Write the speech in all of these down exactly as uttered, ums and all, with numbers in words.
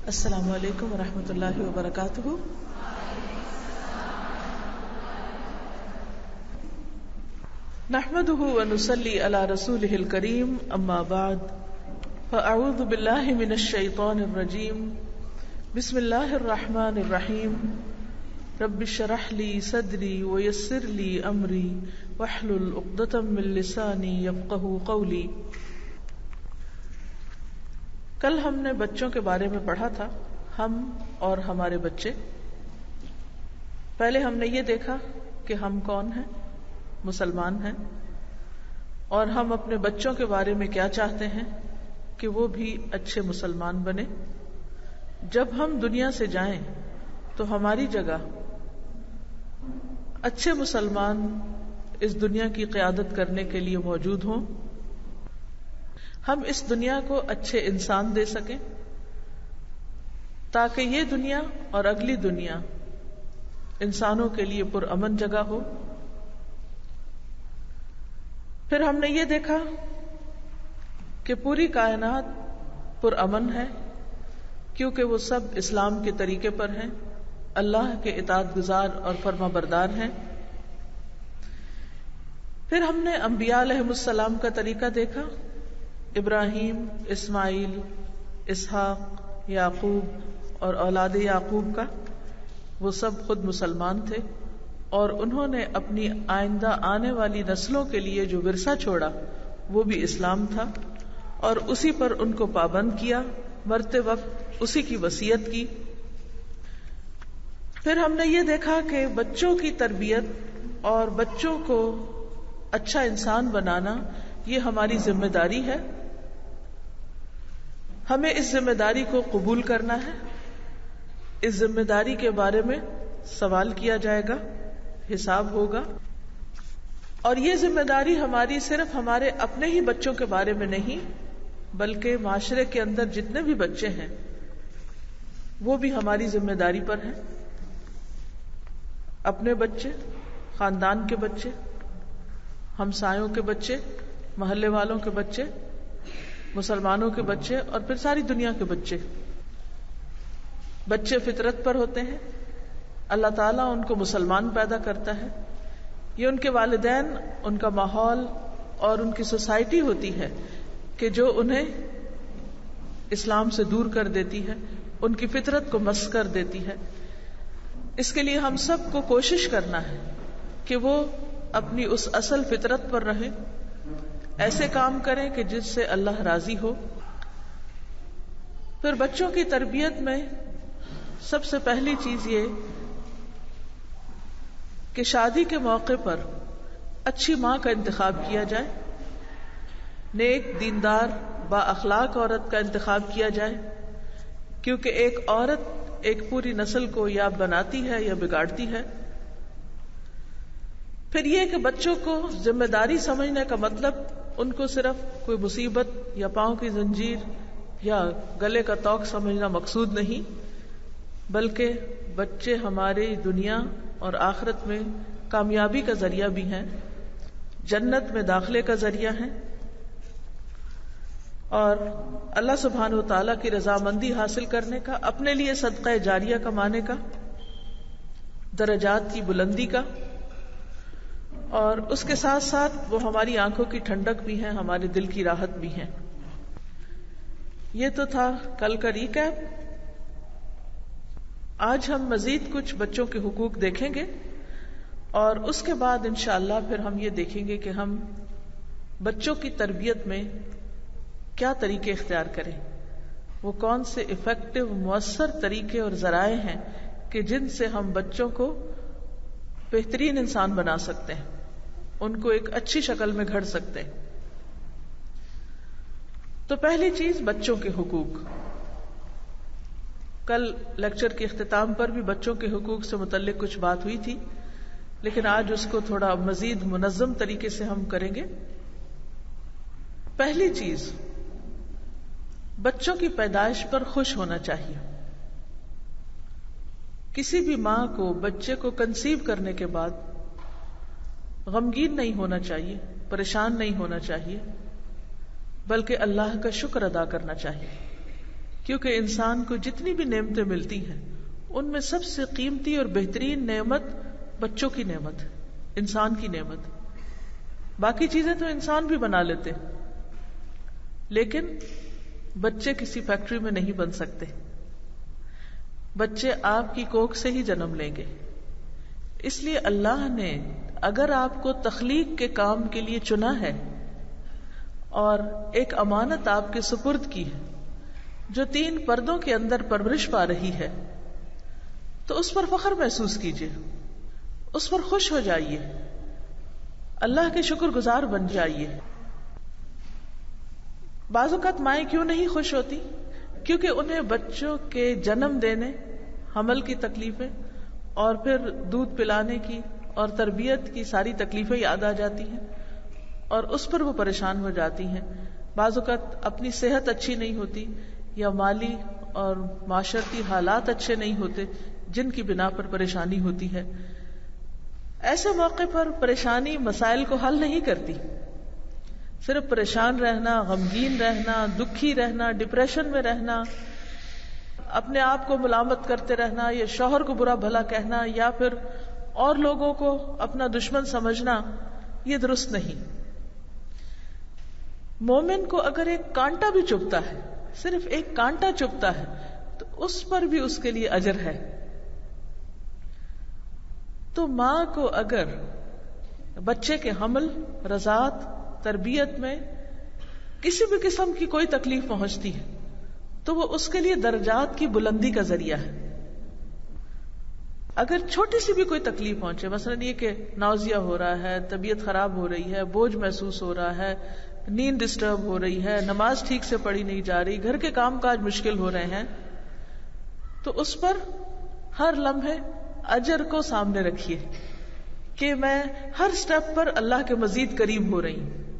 السلام علیکم ورحمۃ اللہ وبرکاتہ. نحمده ونصلي على رسوله الكريم اما بعد فاعوذ بالله من الشیطان الرجیم. بسم اللہ الرحمن الرحیم. رب اشرح لي صدری ويسر لي امری واحلل عقدۃ من لسانی یفقهوا قولی. کل ہم نے بچوں کے بارے میں پڑھا تھا، ہم اور ہمارے بچے. پہلے ہم نے یہ دیکھا کہ ہم کون ہیں، مسلمان ہیں، اور ہم اپنے بچوں کے بارے میں کیا چاہتے ہیں کہ وہ بھی اچھے مسلمان بنے. جب ہم دنیا سے جائیں تو ہماری جگہ اچھے مسلمان اس دنیا کی قیادت کرنے کے لیے موجود ہوں، ہم اس دنیا کو اچھے انسان دے سکیں تاکہ یہ دنیا اور اگلی دنیا انسانوں کے لیے پرامن جگہ ہو. پھر ہم نے یہ دیکھا کہ پوری کائنات پرامن ہے کیونکہ وہ سب اسلام کے طریقے پر ہیں، اللہ کے اطاعت گزار اور فرما بردار ہیں. پھر ہم نے انبیاء علیہم السلام کا طریقہ دیکھا. ابراہیم، اسماعیل، اسحاق، یعقوب اور اولاد یعقوب کا، وہ سب خود مسلمان تھے اور انہوں نے اپنی آئندہ آنے والی نسلوں کے لیے جو ورثہ چھوڑا وہ بھی اسلام تھا، اور اسی پر ان کو پابند کیا، مرتے وقت اسی کی وصیت کی. پھر ہم نے یہ دیکھا کہ بچوں کی تربیت اور بچوں کو اچھا انسان بنانا یہ ہماری ذمہ داری ہے. ہمیں اس ذمہ داری کو قبول کرنا ہے. اس ذمہ داری کے بارے میں سوال کیا جائے گا، حساب ہوگا، اور یہ ذمہ داری ہماری صرف ہمارے اپنے ہی بچوں کے بارے میں نہیں بلکہ معاشرے کے اندر جتنے بھی بچے ہیں وہ بھی ہماری ذمہ داری پر ہیں. اپنے بچے، خاندان کے بچے، ہمسایوں کے بچے، محلے والوں کے بچے، مسلمانوں کے بچے، اور پھر ساری دنیا کے بچے. بچے فطرت پر ہوتے ہیں، اللہ تعالیٰ ان کو مسلمان پیدا کرتا ہے. یہ ان کے والدین، ان کا ماحول اور ان کی سوسائٹی ہوتی ہے کہ جو انہیں اسلام سے دور کر دیتی ہے، ان کی فطرت کو مس کر دیتی ہے. اس کے لیے ہم سب کو کوشش کرنا ہے کہ وہ اپنی اس اصل فطرت پر رہیں، ایسے کام کریں کہ جس سے اللہ راضی ہو. پھر بچوں کی تربیت میں سب سے پہلی چیز یہ کہ شادی کے موقع پر اچھی ماں کا انتخاب کیا جائے، نیک، دیندار، با اخلاق عورت کا انتخاب کیا جائے، کیونکہ ایک عورت ایک پوری نسل کو یا بناتی ہے یا بگاڑتی ہے. پھر یہ کہ بچوں کو ذمہ داری سمجھنے کا مطلب ان کو صرف کوئی مصیبت یا پاؤں کی زنجیر یا گلے کا توق سمجھنا مقصود نہیں، بلکہ بچے ہماری دنیا اور آخرت میں کامیابی کا ذریعہ بھی ہیں، جنت میں داخلے کا ذریعہ ہیں، اور اللہ سبحانہ و تعالیٰ کی رضامندی حاصل کرنے کا، اپنے لیے صدقہ جاریہ کمانے کا، درجات کی بلندی کا، اور اس کے ساتھ ساتھ وہ ہماری آنکھوں کی ٹھنڈک بھی ہیں، ہمارے دل کی راحت بھی ہیں. یہ تو تھا کل کا ریکیپ. آج ہم مزید کچھ بچوں کے حقوق دیکھیں گے، اور اس کے بعد انشاءاللہ پھر ہم یہ دیکھیں گے کہ ہم بچوں کی تربیت میں کیا طریقے اختیار کریں، وہ کون سے افیکٹو مؤثر طریقے اور ذرائع ہیں کہ جن سے ہم بچوں کو بہترین انسان بنا سکتے ہیں، ان کو ایک اچھی شکل میں گھڑ سکتے ہیں. تو پہلی چیز بچوں کے حقوق. کل لیکچر کے اختتام پر بھی بچوں کے حقوق سے متعلق کچھ بات ہوئی تھی، لیکن آج اس کو تھوڑا مزید منظم طریقے سے ہم کریں گے. پہلی چیز، بچوں کی پیدائش پر خوش ہونا چاہیے. کسی بھی ماں کو بچے کو کنسیو کرنے کے بعد غمگین نہیں ہونا چاہیے، پریشان نہیں ہونا چاہیے، بلکہ اللہ کا شکر ادا کرنا چاہیے کیونکہ انسان کو جتنی بھی نعمتیں ملتی ہیں ان میں سب سے قیمتی اور بہترین نعمت بچوں کی نعمت، انسان کی نعمت. باقی چیزیں تو انسان بھی بنا لیتے لیکن بچے کسی فیکٹری میں نہیں بن سکتے. بچے آپ کی کوکھ سے ہی جنم لیں گے. اس لیے اللہ نے اگر آپ کو تخلیق کے کام کے لیے چنا ہے اور ایک امانت آپ کے سپرد کی ہے جو تین پردوں کے اندر پرورش پا رہی ہے، تو اس پر فخر محسوس کیجیے، اس پر خوش ہو جائیے، اللہ کے شکر گزار بن جائیے. بعض اوقات مائیں کیوں نہیں خوش ہوتی؟ کیونکہ انہیں بچوں کے جنم دینے، حمل کی تکلیفیں اور پھر دودھ پلانے کی اور تربیت کی ساری تکلیفیں یاد آ جاتی ہیں اور اس پر وہ پریشان ہو جاتی ہیں. بعض اوقات اپنی صحت اچھی نہیں ہوتی یا مالی اور معاشرتی حالات اچھے نہیں ہوتے جن کی بنا پر پریشانی ہوتی ہے. ایسے موقع پر پریشانی مسائل کو حل نہیں کرتی. صرف پریشان رہنا، غمگین رہنا، دکھی رہنا، ڈپریشن میں رہنا، اپنے آپ کو ملامت کرتے رہنا یا شوہر کو برا بھلا کہنا یا پھر اور لوگوں کو اپنا دشمن سمجھنا، یہ درست نہیں. مومن کو اگر ایک کانٹا بھی چبھتا ہے، صرف ایک کانٹا چبھتا ہے، تو اس پر بھی اس کے لیے اجر ہے. تو ماں کو اگر بچے کے حمل، رضاعت، تربیت میں کسی بھی قسم کی کوئی تکلیف پہنچتی ہے تو وہ اس کے لیے درجات کی بلندی کا ذریعہ ہے. اگر چھوٹی سی بھی کوئی تکلیف پہنچے، مثلا یہ کہ ناؤزیا ہو رہا ہے، طبیعت خراب ہو رہی ہے، بوجھ محسوس ہو رہا ہے، نیند ڈسٹرب ہو رہی ہے، نماز ٹھیک سے پڑھی نہیں جا رہی، گھر کے کام کاج مشکل ہو رہے ہیں، تو اس پر ہر لمحے اجر کو سامنے رکھیے کہ میں ہر سٹیپ پر اللہ کے مزید قریب ہو رہی ہوں.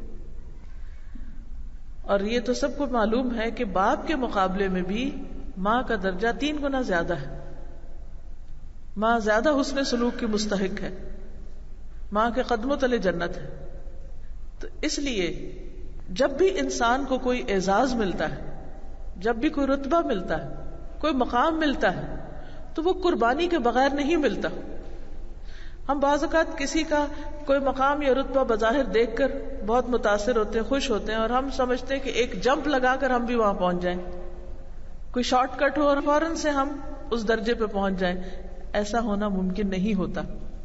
اور یہ تو سب کو معلوم ہے کہ باپ کے مقابلے میں بھی ماں کا درجہ تین گنا زیادہ ہے. ماں زیادہ حسن سلوک کی مستحق ہے، ماں کے قدموں تلے جنت ہے. تو اس لیے جب بھی انسان کو کوئی اعزاز ملتا ہے، جب بھی کوئی رتبہ ملتا ہے، کوئی مقام ملتا ہے، تو وہ قربانی کے بغیر نہیں ملتا. ہم بعض اوقات کسی کا کوئی مقام یا رتبہ بظاہر دیکھ کر بہت متاثر ہوتے ہیں، خوش ہوتے ہیں، اور ہم سمجھتے ہیں کہ ایک جمپ لگا کر ہم بھی وہاں پہنچ جائیں، کوئی شارٹ کٹ ہو اور فوراً سے ہم اس درجے پہ پہنچ جائیں. ایسا ہونا ممکن نہیں ہوتا.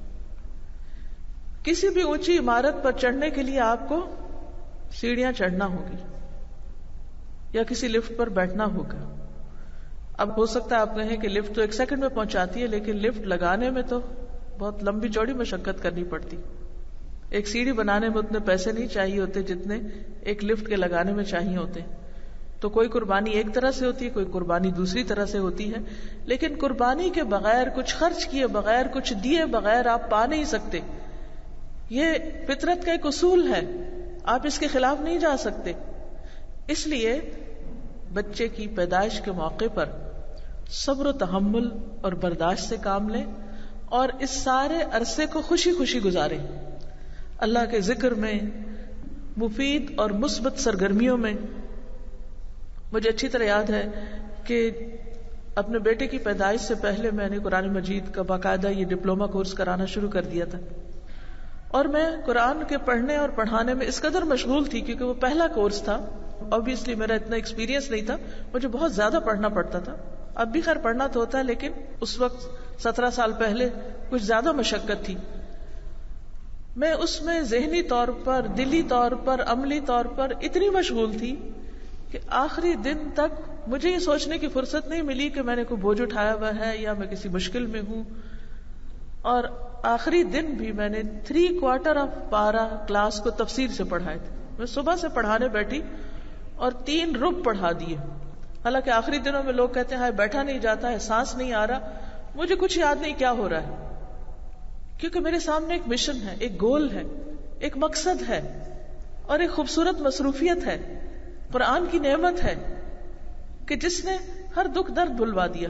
کسی بھی اونچی عمارت پر چڑھنے کے لیے آپ کو سیڑھیاں چڑھنا ہوگی یا کسی لفٹ پر بیٹھنا ہوگا. اب ہو سکتا ہے آپ کہیں کہ لفٹ تو ایک سیکنڈ میں پہنچاتی ہے، لیکن لفٹ لگانے میں تو بہت لمبی چوڑی مشقت کرنی پڑتی. ایک سیڑھی بنانے میں اتنے پیسے نہیں چاہیے ہوتے جتنے ایک لفٹ کے لگانے میں چاہیے ہوتے. تو کوئی قربانی ایک طرح سے ہوتی ہے، کوئی قربانی دوسری طرح سے ہوتی ہے، لیکن قربانی کے بغیر، کچھ خرچ کیے بغیر، کچھ دیے بغیر آپ پا نہیں سکتے. یہ فطرت کا ایک اصول ہے، آپ اس کے خلاف نہیں جا سکتے. اس لیے بچے کی پیدائش کے موقع پر صبر و تحمل اور برداشت سے کام لیں اور اس سارے عرصے کو خوشی خوشی گزاریں. اللہ کے ذکر میں، مفید اور مثبت سرگرمیوں میں. مجھے اچھی طرح یاد ہے کہ اپنے بیٹے کی پیدائش سے پہلے میں نے قرآن مجید کا باقاعدہ یہ ڈپلوما کورس کرانا شروع کر دیا تھا، اور میں قرآن کے پڑھنے اور پڑھانے میں اس قدر مشغول تھی کیونکہ وہ پہلا کورس تھا. obviously میرا اتنا ایکسپیرینس نہیں تھا، مجھے بہت زیادہ پڑھنا پڑتا تھا. اب بھی خیر پڑھنا تو ہوتا ہے، لیکن اس وقت سترہ سال پہلے کچھ زیادہ مشقت تھی. میں اس میں ذہنی طور پر، دلی طور پر، عملی طور پر اتنی مشغول تھی کہ آخری دن تک مجھے یہ سوچنے کی فرصت نہیں ملی کہ میں نے کوئی بوجھ اٹھایا ہوا ہے یا میں کسی مشکل میں ہوں. اور آخری دن بھی میں نے تھری کوارٹر آف پارا کلاس کو تفسیر سے پڑھائے تھے. میں صبح سے پڑھانے بیٹھی اور تین رب پڑھا دیے. حالانکہ آخری دنوں میں لوگ کہتے ہیں ہائے بیٹھا نہیں جاتا ہے، سانس نہیں آ رہا. مجھے کچھ یاد نہیں کیا ہو رہا ہے، کیونکہ میرے سامنے ایک مشن ہے، ایک گول ہے، ایک مقصد ہے اور ایک خوبصورت مصروفیت ہے. قرآن کی نعمت ہے کہ جس نے ہر دکھ درد بھلوا دیا،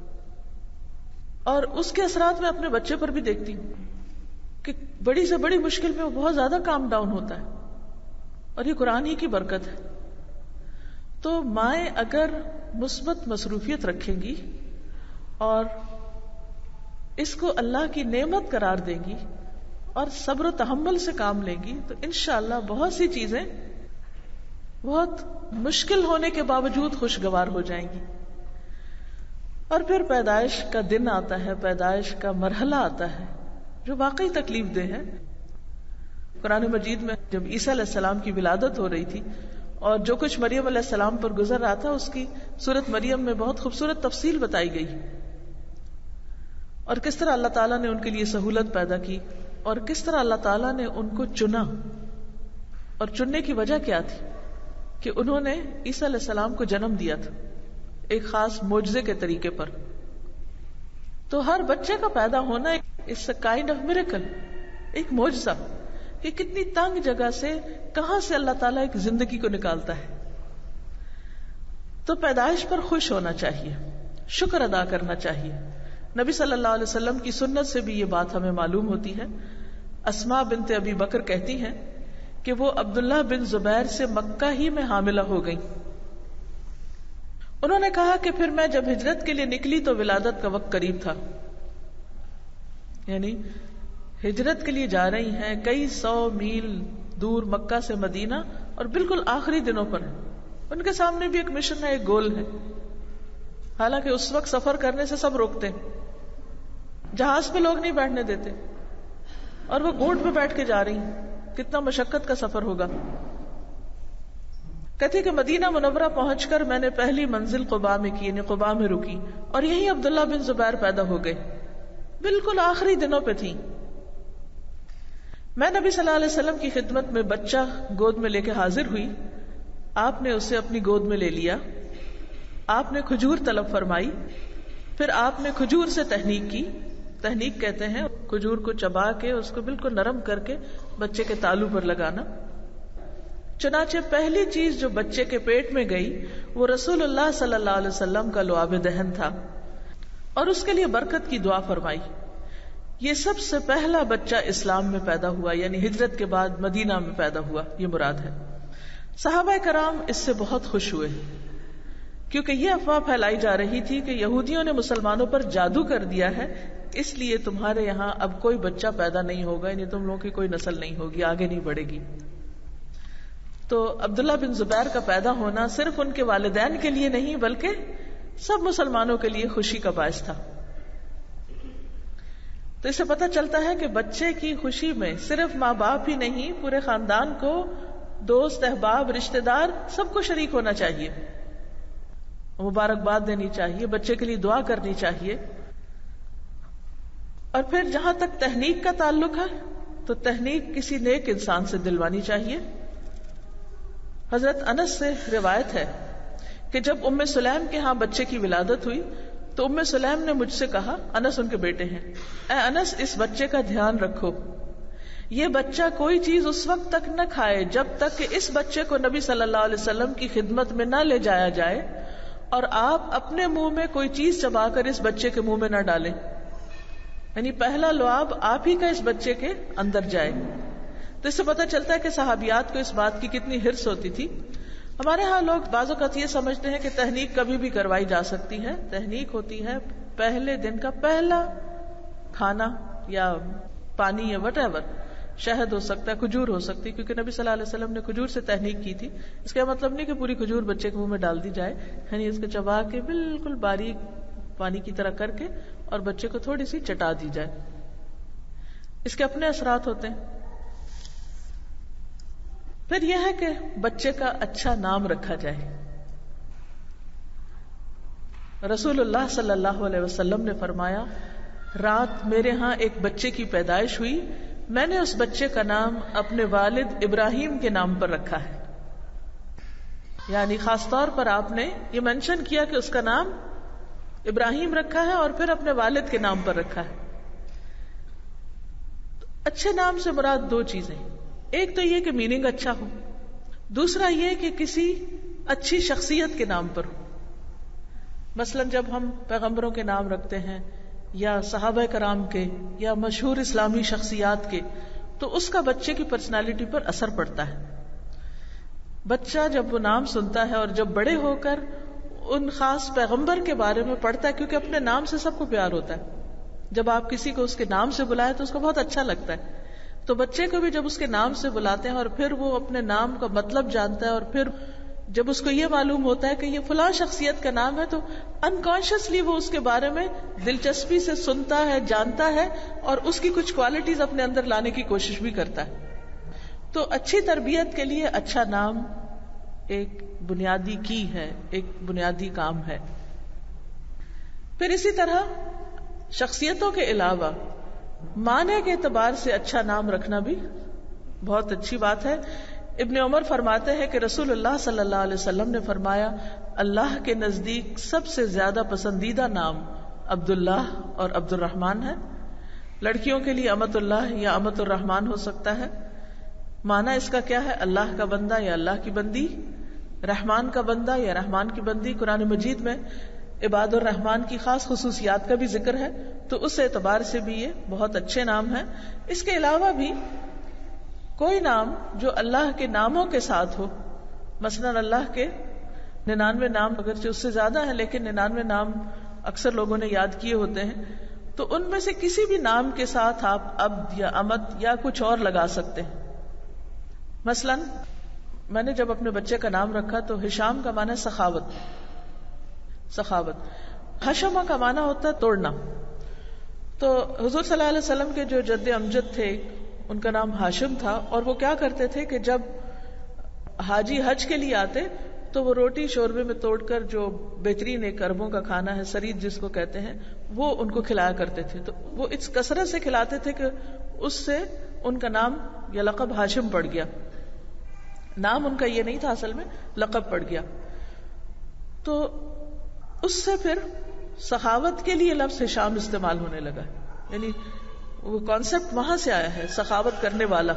اور اس کے اثرات میں اپنے بچے پر بھی دیکھتی ہوں کہ بڑی سے بڑی مشکل میں وہ بہت زیادہ کام ڈاؤن ہوتا ہے، اور یہ قرآن ہی کی برکت ہے. تو مائیں اگر مثبت مصروفیت رکھیں گی اور اس کو اللہ کی نعمت قرار دیں گی اور صبر و تحمل سے کام لیں گی تو انشاءاللہ بہت سی چیزیں بہت مشکل ہونے کے باوجود خوشگوار ہو جائیں گی. اور پھر پیدائش کا دن آتا ہے، پیدائش کا مرحلہ آتا ہے جو واقعی تکلیف دہ ہے. قرآن مجید میں جب عیسیٰ علیہ السلام کی ولادت ہو رہی تھی اور جو کچھ مریم علیہ السلام پر گزر رہا تھا اس کی سورۃ مریم میں بہت خوبصورت تفصیل بتائی گئی، اور کس طرح اللہ تعالیٰ نے ان کے لیے سہولت پیدا کی اور کس طرح اللہ تعالیٰ نے ان کو چنا. اور چننے کی وجہ کیا تھی؟ کہ انہوں نے عیسیٰ علیہ السلام کو جنم دیا تھا ایک خاص معجزے کے طریقے پر. تو ہر بچے کا پیدا ہونا it's a kind of miracle, ایک معجزہ کہ کتنی تنگ جگہ سے کہاں سے اللہ تعالیٰ ایک زندگی کو نکالتا ہے. تو پیدائش پر خوش ہونا چاہیے، شکر ادا کرنا چاہیے. نبی صلی اللہ علیہ وسلم کی سنت سے بھی یہ بات ہمیں معلوم ہوتی ہے. اسماء بنت ابی بکر کہتی ہیں کہ وہ عبداللہ بن زبیر سے مکہ ہی میں حاملہ ہو گئی. انہوں نے کہا کہ پھر میں جب ہجرت کے لیے نکلی تو ولادت کا وقت قریب تھا، یعنی ہجرت کے لیے جا رہی ہیں کئی سو میل دور مکہ سے مدینہ اور بالکل آخری دنوں پر ہیں. ان کے سامنے بھی ایک مشن ہے، ایک گول ہے. حالانکہ اس وقت سفر کرنے سے سب روکتے ہیں، جہاز پہ لوگ نہیں بیٹھنے دیتے اور وہ اونٹ پہ بیٹھ کے جا رہی ہیں. کتنا مشقت کا سفر ہوگا. کہتے کہ مدینہ منورہ پہنچ کر میں نے پہلی منزل قباء میں کی، یعنی قباء میں رکی، اور یہی عبداللہ بن زبیر پیدا ہو گئے. بالکل آخری دنوں پہ تھی. میں نبی صلی اللہ علیہ وسلم کی خدمت میں بچہ گود میں لے کے حاضر ہوئی. آپ نے اسے اپنی گود میں لے لیا. آپ نے کھجور طلب فرمائی. پھر آپ نے کھجور سے تحنیک کی. تحنیک کہتے ہیں کھجور کو چبا کے اس کو بالکل نرم کر کے بچے کے تالو پر لگانا. چنانچہ پہلی چیز جو بچے کے پیٹ میں گئی وہ رسول اللہ صلی اللہ علیہ وسلم کا لعاب دہن تھا اور اس کے لیے برکت کی دعا فرمائی. یہ سب سے پہلا بچہ اسلام میں پیدا ہوا، یعنی ہجرت کے بعد مدینہ میں پیدا ہوا، یہ مراد ہے. صحابہ کرام اس سے بہت خوش ہوئے کیونکہ یہ افواہ پھیلائی جا رہی تھی کہ یہودیوں نے مسلمانوں پر جادو کر دیا ہے، اس لیے تمہارے یہاں اب کوئی بچہ پیدا نہیں ہوگا، یعنی تم لوگوں کی کوئی نسل نہیں ہوگی، آگے نہیں بڑھے گی. تو عبداللہ بن زبیر کا پیدا ہونا صرف ان کے والدین کے لیے نہیں بلکہ سب مسلمانوں کے لیے خوشی کا باعث تھا. تو اس سے پتہ چلتا ہے کہ بچے کی خوشی میں صرف ماں باپ ہی نہیں، پورے خاندان کو، دوست احباب رشتہ دار سب کو شریک ہونا چاہیے، مبارکباد دینی چاہیے، بچے کے لیے دعا کرنی چاہیے. اور پھر جہاں تک تحنیک کا تعلق ہے تو تحنیک کسی نیک انسان سے دلوانی چاہیے. حضرت انس سے روایت ہے کہ جب ام سلیم کے ہاں بچے کی ولادت ہوئی تو ام سلیم نے مجھ سے کہا، انس ان کے بیٹے ہیں، اے انس اس بچے کا دھیان رکھو، یہ بچہ کوئی چیز اس وقت تک نہ کھائے جب تک کہ اس بچے کو نبی صلی اللہ علیہ وسلم کی خدمت میں نہ لے جایا جائے، اور آپ اپنے منہ میں کوئی چیز چبا کر اس بچے کے منہ میں نہ ڈالیں، یعنی پہلا لعاب آپ ہی کا اس بچے کے اندر جائے. تو اس سے پتہ چلتا ہے کہ صحابیات کو اس بات کی کتنی حرص ہوتی تھی. ہمارے ہاں لوگ بعض اوقات یہ سمجھتے ہیں کہ تحنیک کبھی بھی کروائی جا سکتی ہے. تحنیک ہوتی ہے پہلے دن کا پہلا کھانا یا پانی یا وٹ ایور، شہد ہو سکتا ہے، کھجور ہو سکتی ہے، کیونکہ نبی صلی اللہ علیہ وسلم نے کھجور سے تحنیک کی تھی. اس کا مطلب نہیں کہ پوری کھجور بچے کے منہ میں ڈال دی جائے، یعنی اس کو چبا کے بالکل باریک پانی کی طرح کر کے اور بچے کو تھوڑی سی چٹا دی جائے. اس کے اپنے اثرات ہوتے ہیں. پھر یہ ہے کہ بچے کا اچھا نام رکھا جائے. رسول اللہ صلی اللہ علیہ وسلم نے فرمایا، رات میرے ہاں ایک بچے کی پیدائش ہوئی، میں نے اس بچے کا نام اپنے والد ابراہیم کے نام پر رکھا ہے. یعنی خاص طور پر آپ نے یہ مینشن کیا کہ اس کا نام ابراہیم رکھا ہے اور پھر اپنے والد کے نام پر رکھا ہے. اچھے نام سے مراد دو چیزیں، ایک تو یہ کہ میننگ اچھا ہو، دوسرا یہ کہ کسی اچھی شخصیت کے نام پر ہو. مثلا جب ہم پیغمبروں کے نام رکھتے ہیں یا صحابہ کرام کے یا مشہور اسلامی شخصیات کے، تو اس کا بچے کی پرسنالٹی پر اثر پڑتا ہے. بچہ جب وہ نام سنتا ہے اور جب بڑے ہو کر ان خاص پیغمبر کے بارے میں پڑھتا ہے، کیونکہ اپنے نام سے سب کو پیار ہوتا ہے، جب آپ کسی کو اس کے نام سے بلائے تو اس کو بہت اچھا لگتا ہے، تو بچے کو بھی جب اس کے نام سے بلاتے ہیں اور پھر وہ اپنے نام کا مطلب جانتا ہے، اور پھر جب اس کو یہ معلوم ہوتا ہے کہ یہ فلاں شخصیت کا نام ہے، تو انکانشیسلی وہ اس کے بارے میں دلچسپی سے سنتا ہے، جانتا ہے، اور اس کی کچھ کوالٹیز اپنے اندر لانے کی کوشش بھی کرتا ہے. تو اچھی تربیت کے لیے اچھا نام ایک بنیادی کی ہے، ایک بنیادی کام ہے. پھر اسی طرح شخصیتوں کے علاوہ معنی کے اعتبار سے اچھا نام رکھنا بھی بہت اچھی بات ہے. ابن عمر فرماتے ہیں کہ رسول اللہ صلی اللہ علیہ وسلم نے فرمایا، اللہ کے نزدیک سب سے زیادہ پسندیدہ نام عبداللہ اور عبد الرحمن ہے. لڑکیوں کے لیے امت اللہ یا امت الرحمن ہو سکتا ہے. معنی اس کا کیا ہے؟ اللہ کا بندہ یا اللہ کی بندی، رحمان کا بندہ یا رحمان کی بندی. قرآن مجید میں عباد الرحمان کی خاص خصوصیات کا بھی ذکر ہے، تو اس اعتبار سے بھی یہ بہت اچھے نام ہیں. اس کے علاوہ بھی کوئی نام جو اللہ کے ناموں کے ساتھ ہو، مثلا اللہ کے ننانوے نام اگرچہ اس سے زیادہ ہیں لیکن ننانوے نام اکثر لوگوں نے یاد کیے ہوتے ہیں، تو ان میں سے کسی بھی نام کے ساتھ آپ عبد یا امت یا کچھ اور لگا سکتے ہیں. مثلا میں نے جب اپنے بچے کا نام رکھا تو ہشام کا معنی سخاوت سخاوت حشمہ کا معنی ہوتا ہے توڑنا. تو حضور صلی اللہ علیہ وسلم کے جو جد امجد تھے ان کا نام ہاشم تھا، اور وہ کیا کرتے تھے کہ جب حاجی حج کے لیے آتے تو وہ روٹی شوربے میں توڑ کر جو بہترین ایک عربوں کا کھانا ہے سرید جس کو کہتے ہیں، وہ ان کو کھلایا کرتے تھے. تو وہ اس کثرت سے کھلاتے تھے کہ اس سے ان کا نام یا لقب ہاشم پڑ گیا. نام ان کا یہ نہیں تھا، اصل میں لقب پڑ گیا. تو اس سے پھر سخاوت کے لیے لفظ ہشام استعمال ہونے لگا، یعنی وہ کانسیپٹ وہاں سے آیا ہے، سخاوت کرنے والا.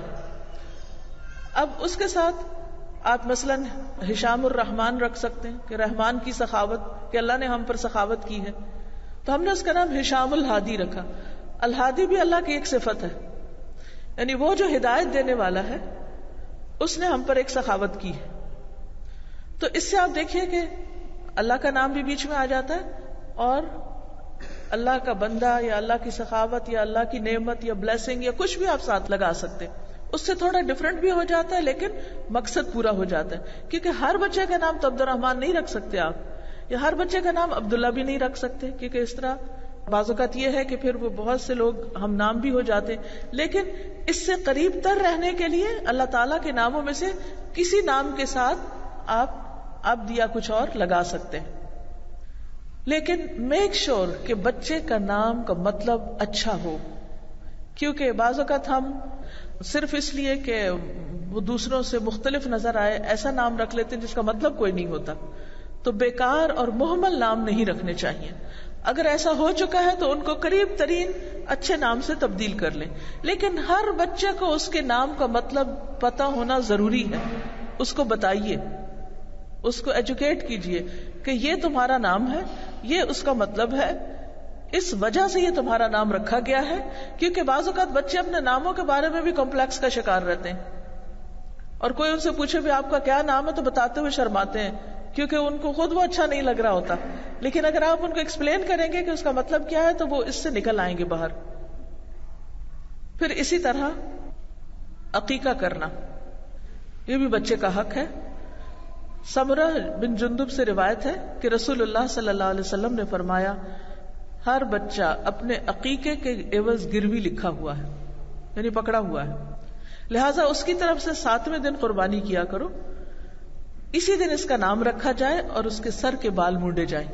اب اس کے ساتھ آپ مثلا ہشام الرحمان رکھ سکتے ہیں کہ رحمان کی سخاوت، کہ اللہ نے ہم پر سخاوت کی ہے، تو ہم نے اس کا نام ہشام الہادی رکھا. الہادی بھی اللہ کی ایک صفت ہے، یعنی وہ جو ہدایت دینے والا ہے اس نے ہم پر ایک سخاوت کی ہے. تو اس سے آپ دیکھیے کہ اللہ کا نام بھی بیچ میں آ جاتا ہے، اور اللہ کا بندہ یا اللہ کی سخاوت یا اللہ کی نعمت یا بلیسنگ یا کچھ بھی آپ ساتھ لگا سکتے. اس سے تھوڑا ڈفرنٹ بھی ہو جاتا ہے لیکن مقصد پورا ہو جاتا ہے. کیونکہ ہر بچے کا نام تو عبد الرحمان نہیں رکھ سکتے آپ، یا ہر بچے کا نام عبداللہ بھی نہیں رکھ سکتے، کیونکہ اس طرح بعض اوقات یہ ہے کہ پھر وہ بہت سے لوگ ہم نام بھی ہو جاتے. لیکن اس سے قریب تر رہنے کے لیے اللہ تعالیٰ کے ناموں میں سے کسی نام کے ساتھ آپ عبد یا کچھ اور لگا سکتے ہیں. لیکن میک شور کہ بچے کا نام کا مطلب اچھا ہو، کیونکہ بعض اوقات ہم صرف اس لیے کہ وہ دوسروں سے مختلف نظر آئے ایسا نام رکھ لیتے ہیں جس کا مطلب کوئی نہیں ہوتا. تو بیکار اور مہمل نام نہیں رکھنے چاہیے. اگر ایسا ہو چکا ہے تو ان کو قریب ترین اچھے نام سے تبدیل کر لیں. لیکن ہر بچے کو اس کے نام کا مطلب پتا ہونا ضروری ہے. اس کو بتائیے، اس کو ایجوکیٹ کیجئے کہ یہ تمہارا نام ہے، یہ اس کا مطلب ہے، اس وجہ سے یہ تمہارا نام رکھا گیا ہے. کیونکہ بعض اوقات بچے اپنے ناموں کے بارے میں بھی کمپلیکس کا شکار رہتے ہیں، اور کوئی ان سے پوچھے بھی آپ کا کیا نام ہے تو بتاتے ہوئے شرماتے ہیں، کیونکہ ان کو خود وہ اچھا نہیں لگ رہا ہوتا. لیکن اگر آپ ان کو ایکسپلین کریں گے کہ اس کا مطلب کیا ہے تو وہ اس سے نکل آئیں گے باہر. پھر اسی طرح عقیقہ کرنا، یہ بھی بچے کا حق ہے. سمرہ بن جندب سے روایت ہے کہ رسول اللہ صلی اللہ علیہ وسلم نے فرمایا، ہر بچہ اپنے عقیقے کے عوض گروی لکھا ہوا ہے، یعنی پکڑا ہوا ہے، لہٰذا اس کی طرف سے ساتویں دن قربانی کیا کرو. اسی دن اس کا نام رکھا جائے اور اس کے سر کے بال مونڈے جائیں.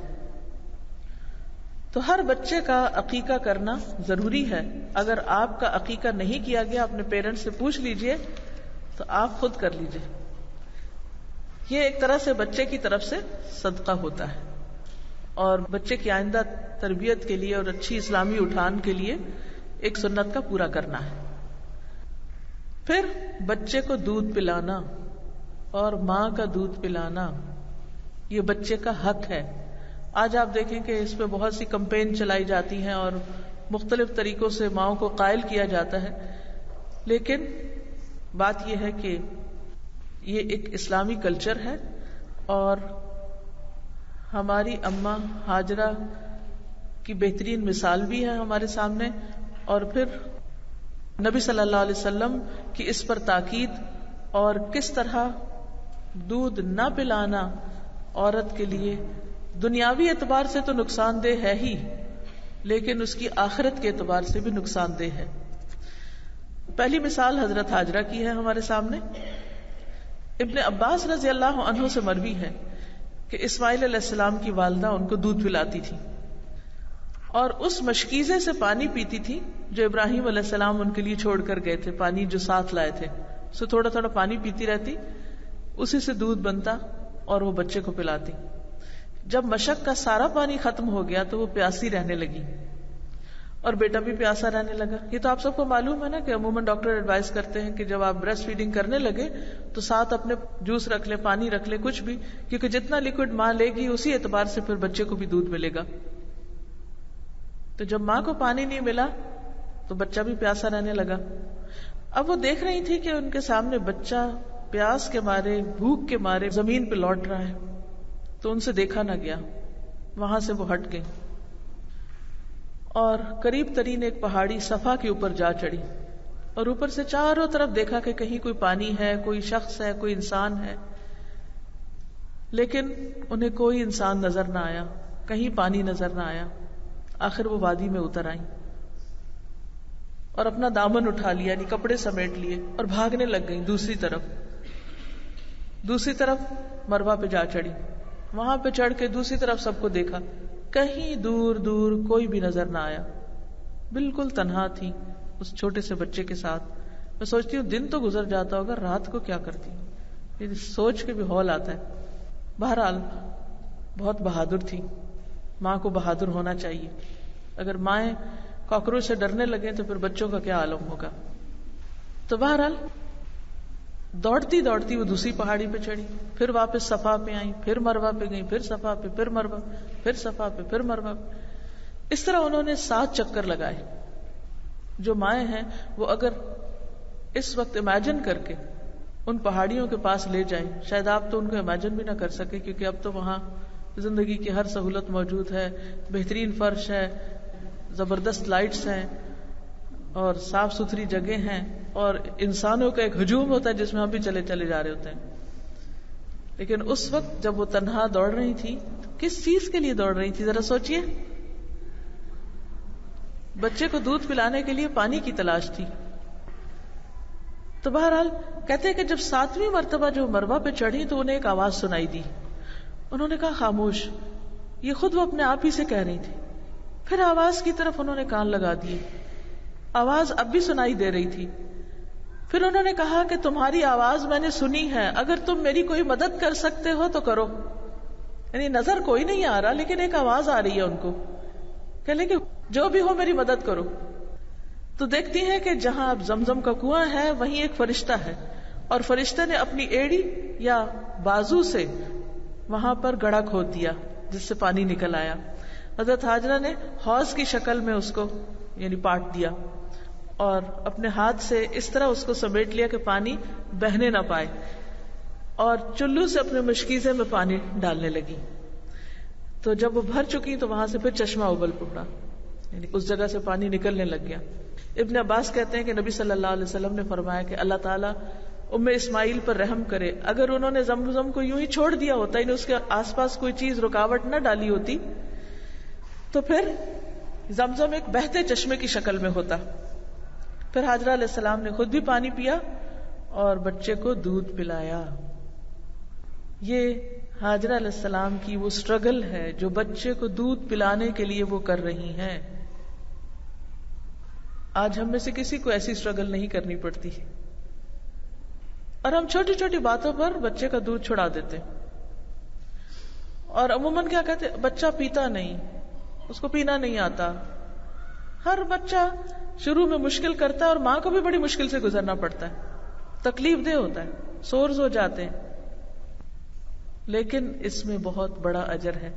تو ہر بچے کا عقیقہ کرنا ضروری ہے. اگر آپ کا عقیقہ نہیں کیا گیا اپنے پیرنٹس سے پوچھ لیجئے، تو آپ خود کر لیجئے. یہ ایک طرح سے بچے کی طرف سے صدقہ ہوتا ہے، اور بچے کی آئندہ تربیت کے لیے اور اچھی اسلامی اٹھان کے لیے ایک سنت کا پورا کرنا ہے. پھر بچے کو دودھ پلانا اور ماں کا دودھ پلانا یہ بچے کا حق ہے. آج آپ دیکھیں کہ اس پہ بہت سی کمپین چلائی جاتی ہیں اور مختلف طریقوں سے ماؤں کو قائل کیا جاتا ہے، لیکن بات یہ ہے کہ یہ ایک اسلامی کلچر ہے اور ہماری اماں ہاجرہ کی بہترین مثال بھی ہے ہمارے سامنے، اور پھر نبی صلی اللہ علیہ وسلم کی اس پر تاکید اور کس طرح دودھ نہ پلانا عورت کے لیے دنیاوی اعتبار سے تو نقصان دہ ہے ہی، لیکن اس کی آخرت کے اعتبار سے بھی نقصان دہ ہے۔ پہلی مثال حضرت ہاجرہ کی ہے ہمارے سامنے۔ ابن عباس رضی اللہ عنہ سے مروی ہے کہ اسماعیل علیہ السلام کی والدہ ان کو دودھ پلاتی تھی اور اس مشکیزے سے پانی پیتی تھی جو ابراہیم علیہ السلام ان کے لیے چھوڑ کر گئے تھے، پانی جو ساتھ لائے تھے، سو تھوڑا تھوڑا پانی پیتی رہتی، اسی سے دودھ بنتا اور وہ بچے کو پلاتی۔ جب مشق کا سارا پانی ختم ہو گیا تو وہ پیاسی رہنے لگی اور بیٹا بھی پیاسا رہنے لگا۔ یہ تو آپ سب کو معلوم ہے نا کہ عموماً ڈاکٹر ایڈوائز کرتے ہیں کہ جب آپ بریسٹ فیڈنگ کرنے لگے تو ساتھ اپنے جوس رکھ لے، پانی رکھ لے، کچھ بھی، کیونکہ جتنا لیکوڈ ماں لے گی اسی اعتبار سے پھر بچے کو بھی دودھ ملے گا۔ تو جب ماں کو پانی نہیں ملا تو بچہ بھی پیاسا رہنے لگا۔ اب وہ دیکھ رہی تھی کہ ان کے سامنے بچہ پیاس کے مارے، بھوک کے مارے زمین پہ لوٹ رہا ہے، تو ان سے دیکھا نہ گیا، وہاں سے وہ ہٹ گئی اور قریب ترین ایک پہاڑی صفا کے اوپر جا چڑھی اور اوپر سے چاروں طرف دیکھا کہ کہیں کوئی پانی ہے، کوئی شخص ہے، کوئی انسان ہے، لیکن انہیں کوئی انسان نظر نہ آیا، کہیں پانی نظر نہ آیا۔ آخر وہ وادی میں اتر آئیں اور اپنا دامن اٹھا لیا، یعنی کپڑے سمیٹ لیے اور بھاگنے لگ گئیں دوسری طرف دوسری طرف مروا پہ جا چڑھی۔ وہاں پہ چڑھ کے دوسری طرف سب کو دیکھا، کہیں دور دور کوئی بھی نظر نہ آیا، بالکل تنہا تھی اس چھوٹے سے بچے کے ساتھ۔ میں سوچتی ہوں دن تو گزر جاتا ہوگا، رات کو کیا کرتی، یہ سوچ کے بھی ہول آتا ہے۔ بہرحال بہت بہادر تھی، ماں کو بہادر ہونا چاہیے۔ اگر مائیں کاکروچ سے ڈرنے لگیں تو پھر بچوں کا کیا عالم ہوگا۔ تو بہرحال دوڑتی دوڑتی وہ دوسری پہاڑی پہ چڑھی، پھر واپس صفا پہ آئی، پھر مروا پہ گئی، پھر صفا پہ، پھر مروا، پھر صفا پہ، پھر مروا پہ۔ اس طرح انہوں نے سات چکر لگائے۔ جو مائیں ہیں وہ اگر اس وقت امیجن کر کے ان پہاڑیوں کے پاس لے جائیں، شاید آپ تو ان کو امیجن بھی نہ کر سکے، کیونکہ اب تو وہاں زندگی کی ہر سہولت موجود ہے، بہترین فرش ہے، زبردست لائٹس ہیں اور صاف ستھری جگہ ہیں، اور انسانوں کا ایک ہجوم ہوتا ہے جس میں ہم بھی چلے چلے جا رہے ہوتے ہیں۔ لیکن اس وقت جب وہ تنہا دوڑ رہی تھی، کس چیز کے لیے دوڑ رہی تھی ذرا سوچئے؟ بچے کو دودھ پلانے کے لیے پانی کی تلاش تھی۔ تو بہرحال کہتے ہیں کہ جب ساتویں مرتبہ جو مروا پہ چڑھی تو انہیں ایک آواز سنائی دی۔ انہوں نے کہا خاموش، یہ خود وہ اپنے آپ ہی سے کہہ رہی تھی۔ پھر آواز کی طرف انہوں نے کان لگا دیے، آواز اب بھی سنائی دے رہی تھی۔ پھر انہوں نے کہا کہ تمہاری آواز میں نے سنی ہے، اگر تم میری کوئی مدد کر سکتے ہو تو کرو۔ یعنی نظر کوئی نہیں آ رہا لیکن ایک آواز آ رہی ہے ان کو، کہہ لیں کہ جو بھی ہو میری مدد کرو۔ تو دیکھتی ہیں کہ جہاں اب زمزم کا کنواں ہے وہیں ایک فرشتہ ہے، اور فرشتے نے اپنی ایڑی یا بازو سے وہاں پر گڑھا کھود دیا جس سے پانی نکل آیا۔ حضرت ہاجرہ نے حوض کی شکل میں اس کو یعنی پاٹ دیا اور اپنے ہاتھ سے اس طرح اس کو سمیٹ لیا کہ پانی بہنے نہ پائے، اور چلو سے اپنے مشکیزے میں پانی ڈالنے لگی۔ تو جب وہ بھر چکی تو وہاں سے پھر چشمہ ابل پڑا، یعنی اس جگہ سے پانی نکلنے لگ گیا۔ ابن عباس کہتے ہیں کہ نبی صلی اللہ علیہ وسلم نے فرمایا کہ اللہ تعالیٰ ام اسماعیل پر رحم کرے، اگر انہوں نے زمزم کو یوں ہی چھوڑ دیا ہوتا، یعنی اس کے آس پاس کوئی چیز رکاوٹ نہ ڈالی ہوتی، تو پھر زمزم ایک بہتے چشمے کی شکل میں ہوتا۔ پھر ہاجرہ علیہ السلام نے خود بھی پانی پیا اور بچے کو دودھ پلایا۔ یہ ہاجرہ علیہ السلام کی وہ سٹرگل ہے جو بچے کو دودھ پلانے کے لیے وہ کر رہی ہیں۔ آج ہم میں سے کسی کو ایسی سٹرگل نہیں کرنی پڑتی، اور ہم چھوٹی چھوٹی باتوں پر بچے کا دودھ چھڑا دیتے، اور عموماً کیا کہتے ہیں، بچہ پیتا نہیں، اس کو پینا نہیں آتا۔ ہر بچہ شروع میں مشکل کرتا ہے اور ماں کو بھی بڑی مشکل سے گزرنا پڑتا ہے، تکلیف دہ ہوتا ہے، سورز ہو جاتے ہیں، لیکن اس میں بہت بڑا اجر ہے۔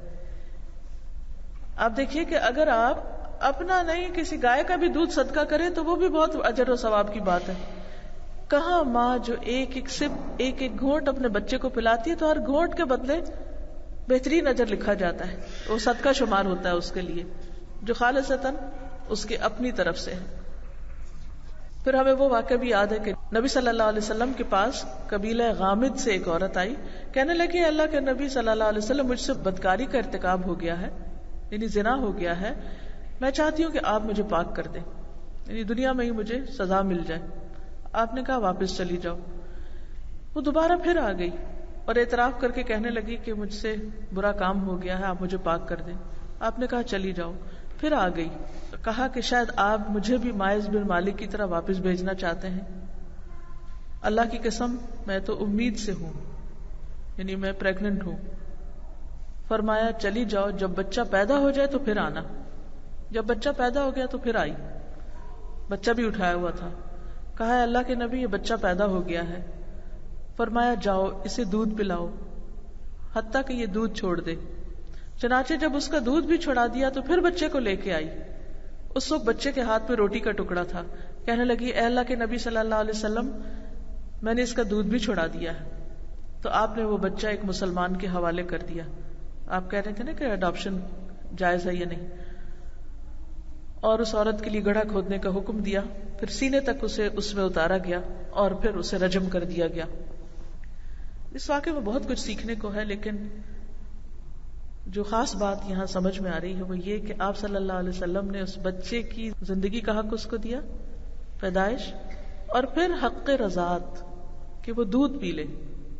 آپ دیکھیے کہ اگر آپ اپنا نہیں کسی گائے کا بھی دودھ صدقہ کریں تو وہ بھی بہت اجر و ثواب کی بات ہے۔ کہاں ماں جو ایک ایک سپ ایک ایک گھونٹ اپنے بچے کو پلاتی ہے تو ہر گھونٹ کے بدلے بہترین اجر لکھا جاتا ہے، وہ صدقہ شمار ہوتا ہے اس کے لیے جو خالصتاً اس کے اپنی طرف سے ہے۔ پھر ہمیں وہ واقعہ بھی یاد ہے کہ نبی صلی اللہ علیہ وسلم کے پاس قبیلہ غامد سے ایک عورت آئی، کہنے لگی اللہ کے نبی صلی اللہ علیہ وسلم مجھ سے بدکاری کا ارتکاب ہو گیا ہے، یعنی زنا ہو گیا ہے، میں چاہتی ہوں کہ آپ مجھے پاک کر دیں، یعنی دنیا میں ہی مجھے سزا مل جائے۔ آپ نے کہا واپس چلی جاؤ۔ وہ دوبارہ پھر آ گئی اور اعتراف کر کے کہنے لگی کہ مجھ سے برا کام ہو گیا ہے، آپ مجھے پاک کر دیں۔ آپ نے کہا چلی جاؤ۔ پھر آ گئی، کہا کہ شاید آپ مجھے بھی مائز بن مالک کی طرح واپس بھیجنا چاہتے ہیں۔ اللہ کی قسم میں تو امید سے ہوں، یعنی میں پریگننٹ ہوں۔ فرمایا چلی جاؤ، جب بچہ پیدا ہو جائے تو پھر آنا۔ جب بچہ پیدا ہو گیا تو پھر آئی، بچہ بھی اٹھایا ہوا تھا۔ کہا اللہ کے نبی یہ بچہ پیدا ہو گیا ہے۔ فرمایا جاؤ اسے دودھ پلاؤ حتیٰ کہ یہ دودھ چھوڑ دے۔ چنانچہ جب اس کا دودھ بھی چھڑا دیا تو پھر بچے کو لے کے آئی۔ اس وقت بچے کے ہاتھ میں روٹی کا ٹکڑا تھا، کہنے لگی اے اللہ کے نبی صلی اللہ علیہ وسلم میں نے اس کا دودھ بھی چھڑا دیا ہے۔ تو آپ نے وہ بچہ ایک مسلمان کے حوالے کر دیا۔ آپ کہہ رہے تھے نا کہ اڈاپشن جائز ہے یا نہیں، اور اس عورت کے لیے گڑھا کھودنے کا حکم دیا، پھر سینے تک اسے اس میں اتارا گیا اور پھر اسے رجم کر دیا گیا۔ اس واقعے میں بہت کچھ سیکھنے کو ہے، لیکن جو خاص بات یہاں سمجھ میں آ رہی ہے وہ یہ کہ آپ صلی اللہ علیہ وسلم نے اس بچے کی زندگی کا حق اس کو دیا، پیدائش، اور پھر حق رضاعت کہ وہ دودھ پی لے،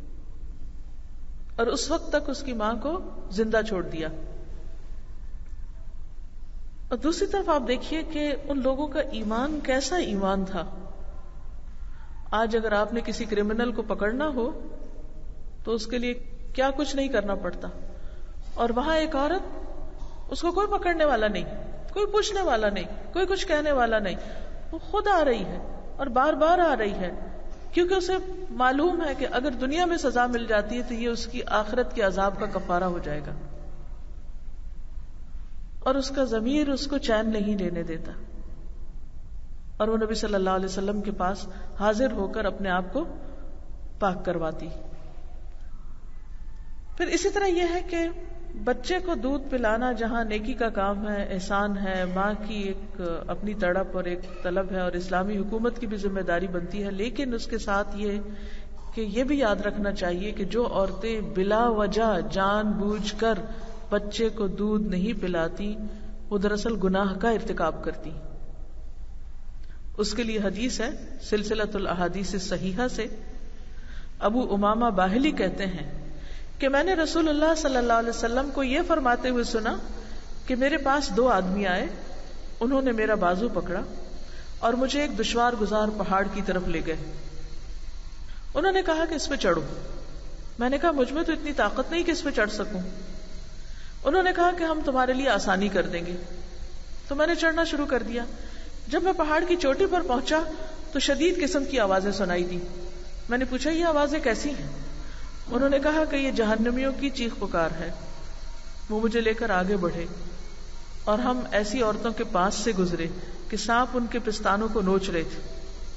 اور اس وقت تک اس کی ماں کو زندہ چھوڑ دیا۔ اور دوسری طرف آپ دیکھیے کہ ان لوگوں کا ایمان کیسا ایمان تھا۔ آج اگر آپ نے کسی کرمنل کو پکڑنا ہو تو اس کے لیے کیا کچھ نہیں کرنا پڑتا، اور وہاں ایک عورت، اس کو کوئی پکڑنے والا نہیں، کوئی پوچھنے والا نہیں، کوئی کچھ کہنے والا نہیں، وہ خود آ رہی ہے اور بار بار آ رہی ہے، کیونکہ اسے معلوم ہے کہ اگر دنیا میں سزا مل جاتی ہے تو یہ اس کی آخرت کے عذاب کا کفارہ ہو جائے گا، اور اس کا ضمیر اس کو چین نہیں لینے دیتا، اور وہ نبی صلی اللہ علیہ وسلم کے پاس حاضر ہو کر اپنے آپ کو پاک کرواتی۔ پھر اسی طرح یہ ہے کہ بچے کو دودھ پلانا جہاں نیکی کا کام ہے، احسان ہے، ماں کی ایک اپنی تڑپ اور ایک طلب ہے، اور اسلامی حکومت کی بھی ذمہ داری بنتی ہے، لیکن اس کے ساتھ یہ کہ یہ بھی یاد رکھنا چاہیے کہ جو عورتیں بلا وجہ جان بوجھ کر بچے کو دودھ نہیں پلاتی وہ دراصل گناہ کا ارتکاب کرتی۔ اس کے لیے حدیث ہے سلسلۃ الاحادیث الصحیحہ سے، ابو امامہ باہلی کہتے ہیں کہ میں نے رسول اللہ صلی اللہ علیہ وسلم کو یہ فرماتے ہوئے سنا کہ میرے پاس دو آدمی آئے، انہوں نے میرا بازو پکڑا اور مجھے ایک دشوار گزار پہاڑ کی طرف لے گئے۔ انہوں نے کہا کہ اس پہ چڑھو۔ میں نے کہا مجھ میں تو اتنی طاقت نہیں کہ اس پہ چڑھ سکوں۔ انہوں نے کہا کہ ہم تمہارے لیے آسانی کر دیں گے۔ تو میں نے چڑھنا شروع کر دیا۔ جب میں پہاڑ کی چوٹی پر پہنچا تو شدید قسم کی آوازیں سنائی دی۔ میں نے پوچھا یہ آوازیں کیسی ہیں؟ انہوں نے کہا کہ یہ جہنمیوں کی چیخ پکار ہے۔ وہ مجھے لے کر آگے بڑھے اور ہم ایسی عورتوں کے پاس سے گزرے کہ سانپ ان کے پستانوں کو نوچ رہے تھے،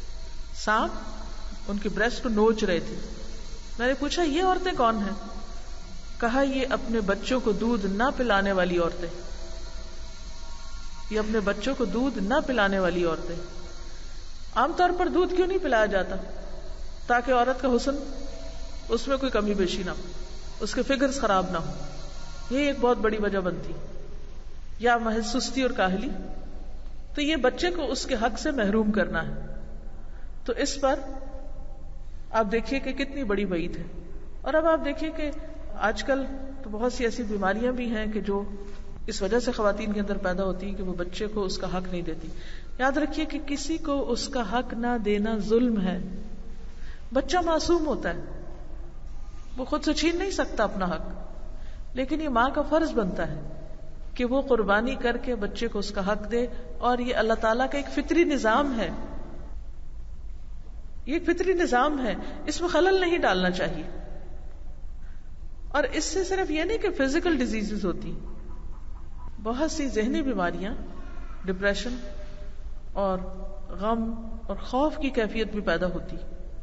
سانپ ان کے بریسٹ کو نوچ رہے تھے۔ میں نے پوچھا یہ عورتیں کون ہیں؟ کہا یہ اپنے بچوں کو دودھ نہ پلانے والی عورتیں، یہ اپنے بچوں کو دودھ نہ پلانے والی عورتیں۔ عام طور پر دودھ کیوں نہیں پلایا جاتا؟ تاکہ عورت کا حسن اس میں کوئی کمی بیشی نہ ہو، اس کے فگرز خراب نہ ہو، یہ ایک بہت بڑی وجہ بنتی، یا محض سستی اور کاہلی۔ تو یہ بچے کو اس کے حق سے محروم کرنا ہے۔ تو اس پر آپ دیکھیے کہ کتنی بڑی وعید ہے۔ اور اب آپ دیکھیے کہ آج کل تو بہت سی ایسی بیماریاں بھی ہیں کہ جو اس وجہ سے خواتین کے اندر پیدا ہوتی ہیں کہ وہ بچے کو اس کا حق نہیں دیتی۔ یاد رکھیے کہ کسی کو اس کا حق نہ دینا ظلم ہے۔ بچہ معصوم ہوتا ہے، وہ خود سے چھین نہیں سکتا اپنا حق، لیکن یہ ماں کا فرض بنتا ہے کہ وہ قربانی کر کے بچے کو اس کا حق دے، اور یہ اللہ تعالیٰ کا ایک فطری نظام ہے، یہ ایک فطری نظام ہے، اس میں خلل نہیں ڈالنا چاہیے۔ اور اس سے صرف یہ نہیں کہ فزیکل ڈیزیزز ہوتی، بہت سی ذہنی بیماریاں، ڈپریشن اور غم اور خوف کی کیفیت بھی پیدا ہوتی،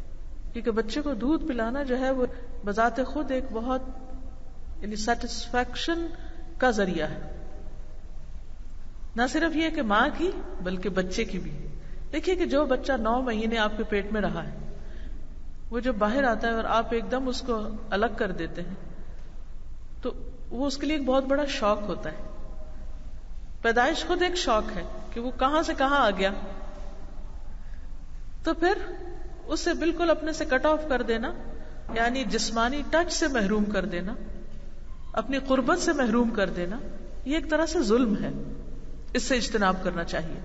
کیونکہ بچے کو دودھ پلانا جو ہے وہ بذات خود ایک بہت یعنی سیٹسفیکشن کا ذریعہ ہے، نہ صرف یہ کہ ماں کی بلکہ بچے کی بھی. دیکھیے کہ جو بچہ نو مہینے آپ کے پیٹ میں رہا ہے وہ جب باہر آتا ہے اور آپ ایک دم اس کو الگ کر دیتے ہیں تو وہ اس کے لیے ایک بہت بڑا شوق ہوتا ہے. پیدائش خود ایک شوق ہے کہ وہ کہاں سے کہاں آ گیا. تو پھر اسے بالکل اپنے سے کٹ آف کر دینا، یعنی جسمانی ٹچ سے محروم کر دینا، اپنی قربت سے محروم کر دینا، یہ ایک طرح سے ظلم ہے. اس سے اجتناب کرنا چاہیے.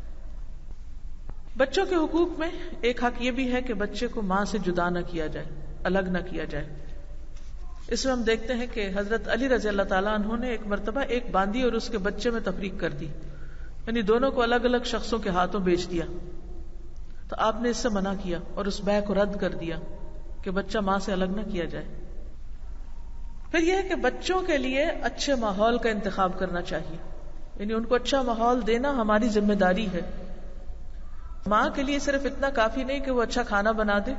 بچوں کے حقوق میں ایک حق یہ بھی ہے کہ بچے کو ماں سے جدا نہ کیا جائے، الگ نہ کیا جائے. اس میں ہم دیکھتے ہیں کہ حضرت علی رضی اللہ تعالیٰ عنہ نے ایک مرتبہ ایک باندی اور اس کے بچے میں تفریق کر دی، یعنی دونوں کو الگ الگ شخصوں کے ہاتھوں بیچ دیا. تو آپ نے اس سے منع کیا اور اس بیع کو رد کر دیا کہ بچہ ماں سے الگ نہ کیا جائے. پھر یہ ہے کہ بچوں کے لیے اچھے ماحول کا انتخاب کرنا چاہیے، یعنی ان کو اچھا ماحول دینا ہماری ذمہ داری ہے. ماں کے لیے صرف اتنا کافی نہیں کہ وہ اچھا کھانا بنا دے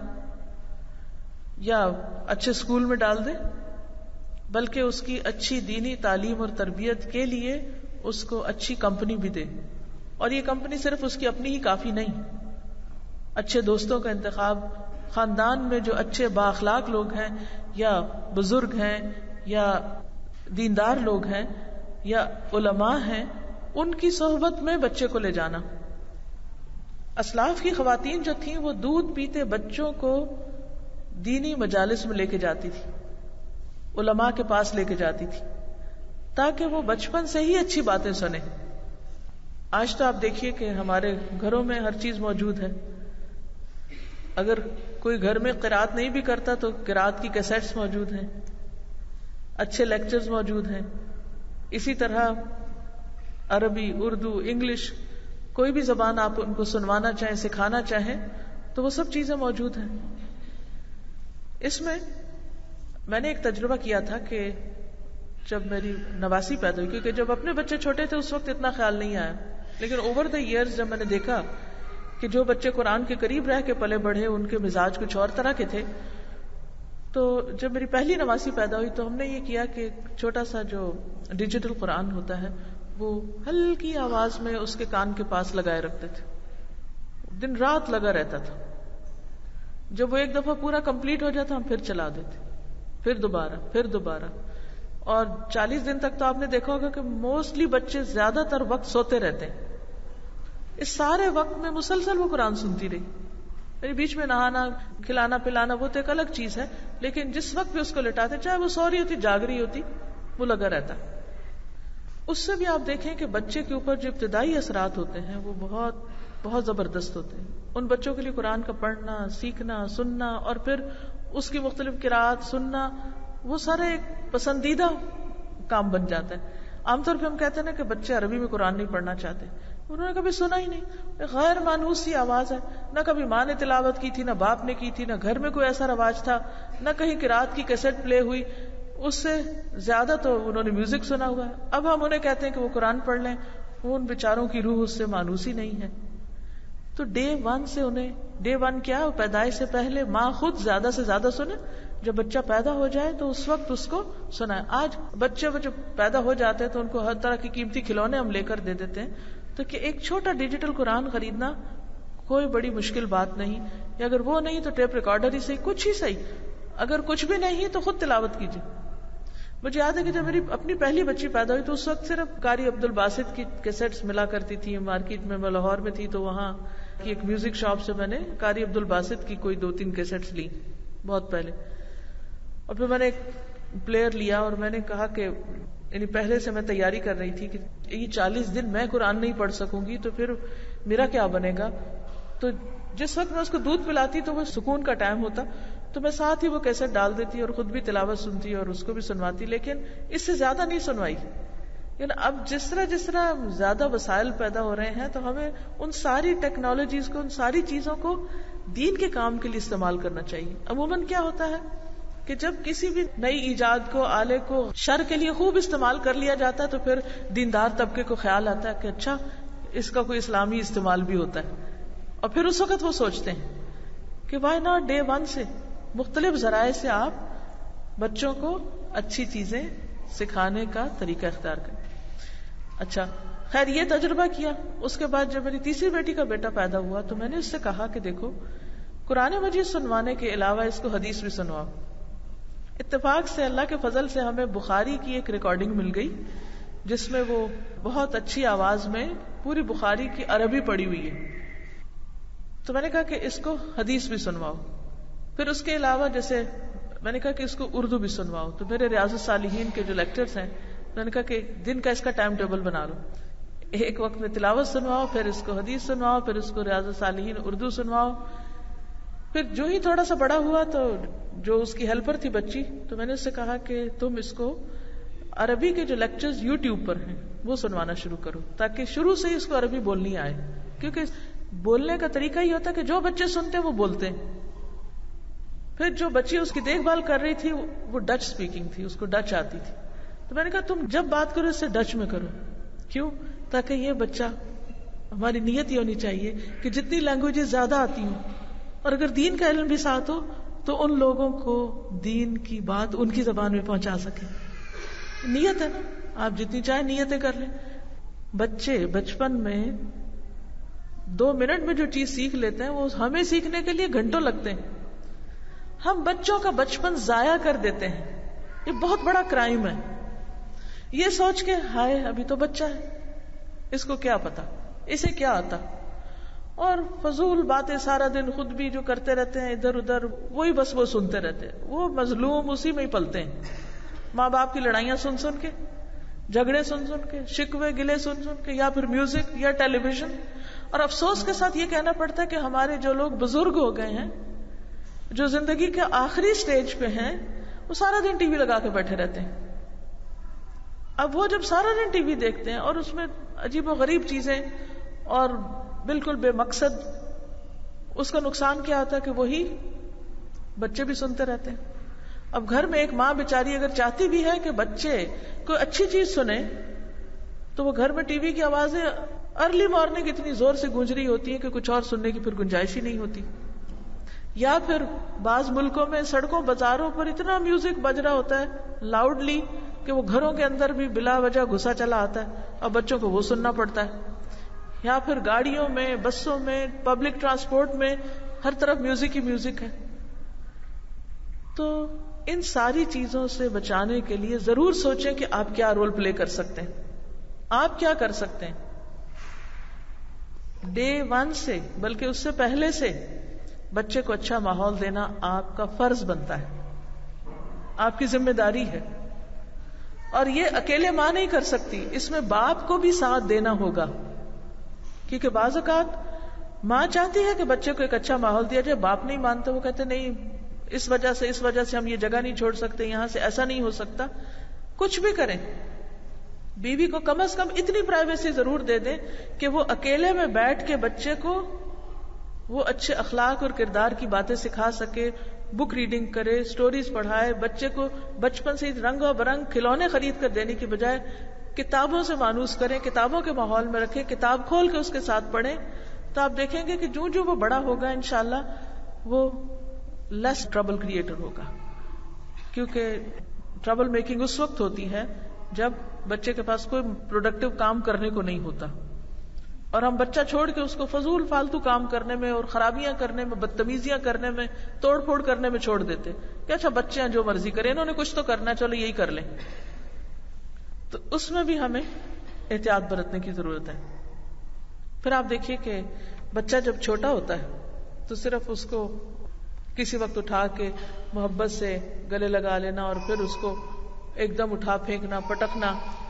یا اچھے اسکول میں ڈال دے، بلکہ اس کی اچھی دینی تعلیم اور تربیت کے لیے اس کو اچھی کمپنی بھی دے. اور یہ کمپنی صرف اس کی اپنی ہی کافی نہیں، اچھے دوستوں کا انتخاب، خاندان میں جو اچھے بااخلاق لوگ ہیں یا بزرگ ہیں یا دیندار لوگ ہیں یا علماء ہیں، ان کی صحبت میں بچے کو لے جانا. اسلاف کی خواتین جو تھیں وہ دودھ پیتے بچوں کو دینی مجالس میں لے کے جاتی تھی، علماء کے پاس لے کے جاتی تھی تاکہ وہ بچپن سے ہی اچھی باتیں سنیں. آج تو آپ دیکھیے کہ ہمارے گھروں میں ہر چیز موجود ہے. اگر کوئی گھر میں قرات نہیں بھی کرتا تو قرات کی کیسٹس موجود ہیں، اچھے لیکچرز موجود ہیں. اسی طرح عربی، اردو، انگلش، کوئی بھی زبان آپ ان کو سنوانا چاہیں، سکھانا چاہیں تو وہ سب چیزیں موجود ہیں. اس میں میں نے ایک تجربہ کیا تھا کہ جب میری نواسی پیدا ہوئی، کیونکہ جب اپنے بچے چھوٹے تھے اس وقت اتنا خیال نہیں آیا، لیکن اوور دا ایئرز جب میں نے دیکھا کہ جو بچے قرآن کے قریب رہ کے پلے بڑھے ان کے مزاج کچھ اور طرح کے تھے، تو جب میری پہلی نواسی پیدا ہوئی تو ہم نے یہ کیا کہ چھوٹا سا جو ڈیجیٹل قرآن ہوتا ہے وہ ہلکی آواز میں اس کے کان کے پاس لگائے رکھتے تھے، دن رات لگا رہتا تھا. جب وہ ایک دفعہ پورا کمپلیٹ ہو جاتا ہم پھر چلا دیتے، پھر دوبارہ پھر دوبارہ. اور چالیس دن تک تو آپ نے دیکھا ہوگا کہ موسٹلی بچے زیادہ تر وقت سوتے رہتے ہیں. اس سارے وقت میں مسلسل وہ قرآن سنتی رہی. میرے بیچ میں نہانا، کھلانا پلانا وہ تو ایک الگ چیز ہے، لیکن جس وقت بھی اس کو لٹاتے، چاہے وہ سو رہی ہوتی جاگ رہی ہوتی، وہ لگا رہتا. اس سے بھی آپ دیکھیں کہ بچے کے اوپر جو ابتدائی اثرات ہوتے ہیں وہ بہت بہت زبردست ہوتے ہیں. ان بچوں کے لیے قرآن کا پڑھنا، سیکھنا، سننا اور پھر اس کی مختلف قرات سننا وہ سارا ایک پسندیدہ کام بن جاتا ہے. عام طور پہ ہم کہتے ہیں نا کہ بچے عربی میں قرآن نہیں پڑھنا چاہتے، انہوں نے کبھی سنا ہی نہیں، غیر مانوس سی آواز ہے، نہ کبھی ماں نے تلاوت کی تھی، نہ باپ نے کی تھی، نہ گھر میں کوئی ایسا رواج تھا، نہ کہیں قرات کی کیسٹ پلے ہوئی. اس سے زیادہ تو انہوں نے میوزک سنا ہوا ہے. اب ہم انہیں کہتے ہیں کہ وہ قرآن پڑھ لیں، وہ ان بیچاروں کی روح اس سے مانوس ہی نہیں ہے. تو ڈے ون سے انہیں، ڈے ون کیا، پیدائش سے پہلے ماں خود زیادہ سے زیادہ سنے، جب بچہ پیدا ہو جائے تو اس وقت اس کو سنائے. آج بچے جب پیدا ہو جاتے ہیں تو ان کو ہر طرح کی قیمتی کھلونے ہم لے کر دے دیتے ہیں، تو کہ ایک چھوٹا ڈیجیٹل قرآن خریدنا کوئی بڑی مشکل بات نہیں. یا اگر وہ نہیں تو ٹیپ ریکارڈر ہی صحیح، کچھ ہی صحیح. اگر کچھ بھی نہیں تو خود تلاوت کیجیے. مجھے یاد ہے کہ جب میری اپنی پہلی بچی پیدا ہوئی تو اس وقت صرف قاری عبد الباسط کی کیسٹس ملا کرتی تھی مارکیٹ میں. میں لاہور میں تھی تو وہاں کی ایک میوزک شاپ سے میں نے قاری عبد الباسط کی کوئی دو تین کیسٹس لی بہت پہلے. اور پھر میں نے ایک پلیئر لیا اور میں نے کہا کہ یعنی پہلے سے میں تیاری کر رہی تھی کہ یہ چالیس دن میں قرآن نہیں پڑھ سکوں گی تو پھر میرا کیا بنے گا. تو جس وقت میں اس کو دودھ پلاتی تو وہ سکون کا ٹائم ہوتا تو میں ساتھ ہی وہ کیسٹ ڈال دیتی اور خود بھی تلاوت سنتی اور اس کو بھی سنواتی، لیکن اس سے زیادہ نہیں سنوائی. یعنی اب جس طرح جس طرح زیادہ وسائل پیدا ہو رہے ہیں تو ہمیں ان ساری ٹیکنالوجیز کو، ان ساری چیزوں کو دین کے کام کے لیے استعمال کرنا چاہیے. عموماً کیا ہوتا ہے کہ جب کسی بھی نئی ایجاد کو، آلے کو شر کے لیے خوب استعمال کر لیا جاتا ہے تو پھر دیندار طبقے کو خیال آتا ہے کہ اچھا اس کا کوئی اسلامی استعمال بھی ہوتا ہے. اور پھر اس وقت وہ سوچتے ہیں کہ وائی ناٹ ڈے ون سے مختلف ذرائع سے آپ بچوں کو اچھی چیزیں سکھانے کا طریقہ اختیار کریں. اچھا خیر یہ تجربہ کیا. اس کے بعد جب میری تیسری بیٹی کا بیٹا پیدا ہوا تو میں نے اس سے کہا کہ دیکھو قرآن مجید سنوانے کے علاوہ اس کو حدیث بھی سنواؤ. اتفاق سے اللہ کے فضل سے ہمیں بخاری کی ایک ریکارڈنگ مل گئی جس میں وہ بہت اچھی آواز میں پوری بخاری کی عربی پڑھی ہوئی ہے. تو میں نے کہا کہ اس کو حدیث بھی سنواؤ. پھر اس کے علاوہ جیسے میں نے کہا کہ اس کو اردو بھی سنواؤ. تو میرے ریاض الصالحین کے جو لیکچرز ہیں میں نے کہا کہ دن کا اس کا ٹائم ٹیبل بنا لو, ایک وقت میں تلاوت سنواؤ, پھر اس کو حدیث سنواؤ, پھر اس کو ریاض الصالحین اردو سنواؤ. پھر جو ہی تھوڑا سا بڑا ہوا تو جو اس کی ہیلپر تھی بچی, تو میں نے اس سے کہا کہ تم اس کو عربی کے جو لیکچرز یوٹیوب پر ہیں وہ سنوانا شروع کرو تاکہ شروع سے ہی اس کو عربی بولنی آئے. کیونکہ بولنے کا طریقہ یہ ہوتا ہے کہ جو بچے سنتے ہیں وہ بولتے ہیں. پھر جو بچی اس کی دیکھ بھال کر رہی تھی وہ ڈچ سپیکنگ تھی, اس کو ڈچ آتی تھی. تو میں نے کہا تم جب بات کرو اس سے ڈچ میں کرو. کیوں؟ تاکہ یہ بچہ, ہماری نیت یہ ہونی چاہیے کہ جتنی لینگویجز زیادہ آتی ہوں اور اگر دین کا علم بھی ساتھ ہو تو ان لوگوں کو دین کی بات ان کی زبان میں پہنچا سکے. نیت ہے نا, آپ جتنی چاہیں نیتیں کر لیں. بچے بچپن میں دو منٹ میں جو چیز سیکھ لیتے ہیں وہ ہمیں سیکھنے کے لیے گھنٹوں لگتے ہیں. ہم بچوں کا بچپن ضائع کر دیتے ہیں. یہ بہت بڑا کرائم ہے. یہ سوچ کے ہائے ابھی تو بچہ ہے, اس کو کیا پتا, اسے کیا آتا, اور فضول باتیں سارا دن خود بھی جو کرتے رہتے ہیں ادھر ادھر, وہی بس وہ سنتے رہتے ہیں. وہ مظلوم اسی میں ہی پلتے ہیں, ماں باپ کی لڑائیاں سن سن کے, جھگڑے سن سن کے, شکوے گلے سن سن کے, یا پھر میوزک یا ٹیلی ویژن. اور افسوس کے ساتھ یہ کہنا پڑتا ہے کہ ہمارے جو لوگ بزرگ ہو گئے ہیں, جو زندگی کے آخری سٹیج پہ ہیں, وہ سارا دن ٹی وی لگا کے بیٹھے رہتے ہیں. اب وہ جب سارا دن ٹی وی دیکھتے ہیں اور اس میں عجیب و غریب چیزیں اور بالکل بے مقصد, اس کا نقصان کیا ہوتا ہے کہ وہی بچے بھی سنتے رہتے ہیں. اب گھر میں ایک ماں بیچاری اگر چاہتی بھی ہے کہ بچے کوئی اچھی چیز سنے تو وہ گھر میں ٹی وی کی آوازیں ارلی مارننگ اتنی زور سے گونج رہی ہوتی ہیں کہ کچھ اور سننے کی پھر گنجائش ہی نہیں ہوتی. یا پھر بعض ملکوں میں سڑکوں بازاروں پر اتنا میوزک بج رہا ہوتا ہے لاؤڈلی کہ وہ گھروں کے اندر بھی بلا وجہ گھسا چلا آتا ہے اور بچوں کو وہ سننا پڑتا ہے. یا پھر گاڑیوں میں, بسوں میں, پبلک ٹرانسپورٹ میں ہر طرف میوزک ہی میوزک ہے. تو ان ساری چیزوں سے بچانے کے لیے ضرور سوچیں کہ آپ کیا رول پلے کر سکتے ہیں, آپ کیا کر سکتے ہیں. ڈے ون سے بلکہ اس سے پہلے سے بچے کو اچھا ماحول دینا آپ کا فرض بنتا ہے, آپ کی ذمہ داری ہے. اور یہ اکیلے ماں نہیں کر سکتی, اس میں باپ کو بھی ساتھ دینا ہوگا. کیونکہ بعض اوقات ماں چاہتی ہے کہ بچے کو ایک اچھا ماحول دیا جائے, باپ نہیں مانتا, وہ کہتے نہیں اس وجہ سے اس وجہ سے ہم یہ جگہ نہیں چھوڑ سکتے, یہاں سے ایسا نہیں ہو سکتا. کچھ بھی کریں, بیوی کو کم از کم اتنی پرائیویسی ضرور دے دیں کہ وہ اکیلے میں بیٹھ کے بچے کو وہ اچھے اخلاق اور کردار کی باتیں سکھا سکے, بک ریڈنگ کرے, سٹوریز پڑھائے. بچے کو بچپن سے رنگ و برنگ کھلونے خرید کر دینے کی بجائے کتابوں سے مانوس کریں, کتابوں کے ماحول میں رکھیں, کتاب کھول کے اس کے ساتھ پڑھیں. تو آپ دیکھیں گے کہ جو جو وہ بڑا ہوگا انشاءاللہ وہ لیس ٹربل کریٹر ہوگا. کیونکہ ٹربل میکنگ اس وقت ہوتی ہے جب بچے کے پاس کوئی پروڈکٹیو کام کرنے کو نہیں ہوتا, اور ہم بچہ چھوڑ کے اس کو فضول فالتو کام کرنے میں اور خرابیاں کرنے میں, بدتمیزیاں کرنے میں, توڑ پھوڑ کرنے میں چھوڑ دیتے کہ اچھا بچے ہیں جو مرضی کریں, انہوں نے کچھ تو کرنا, چلو یہی کر لیں. تو اس میں بھی ہمیں احتیاط برتنے کی ضرورت ہے. پھر آپ دیکھیے کہ بچہ جب چھوٹا ہوتا ہے تو صرف اس کو کسی وقت اٹھا کے محبت سے گلے لگا لینا اور پھر اس کو ایک دم اٹھا پھینکنا, پٹکنا,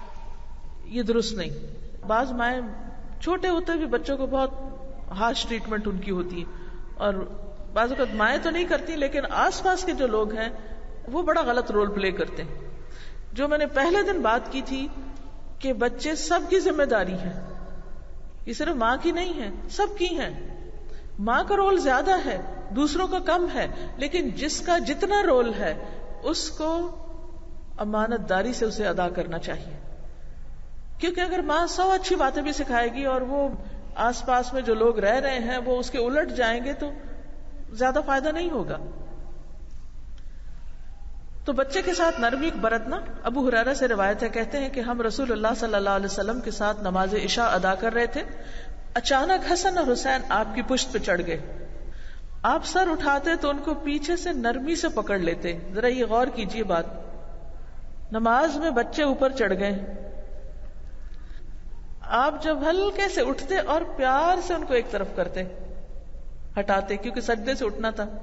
یہ درست نہیں. بعض مائیں چھوٹے ہوتے بھی بچوں کو بہت ہارش ٹریٹمنٹ ان کی ہوتی ہے, اور بعض اوقات مائیں تو نہیں کرتی لیکن آس پاس کے جو لوگ ہیں وہ بڑا غلط رول پلے کرتے ہیں. جو میں نے پہلے دن بات کی تھی کہ بچے سب کی ذمہ داری ہے, یہ صرف ماں کی نہیں ہے, سب کی ہے. ماں کا رول زیادہ ہے, دوسروں کا کم ہے, لیکن جس کا جتنا رول ہے اس کو امانت داری سے اسے ادا کرنا چاہیے. کیونکہ اگر ماں سو اچھی باتیں بھی سکھائے گی اور وہ آس پاس میں جو لوگ رہ رہے ہیں وہ اس کے الٹ جائیں گے تو زیادہ فائدہ نہیں ہوگا. تو بچے کے ساتھ نرمی برتنا. ابو ہریرہ سے روایت ہے، کہتے ہیں کہ ہم رسول اللہ صلی اللہ علیہ وسلم کے ساتھ نماز عشاء ادا کر رہے تھے. اچانک حسن اور حسین آپ کی پشت پہ چڑھ گئے. آپ سر اٹھاتے تو ان کو پیچھے سے نرمی سے پکڑ لیتے. ذرا یہ غور کیجئے بات، نماز میں بچے اوپر چڑھ گئے، آپ جب ہلکے سے اٹھتے اور پیار سے ان کو ایک طرف کرتے، ہٹاتے، کیونکہ سجدے سے اٹھنا تھا.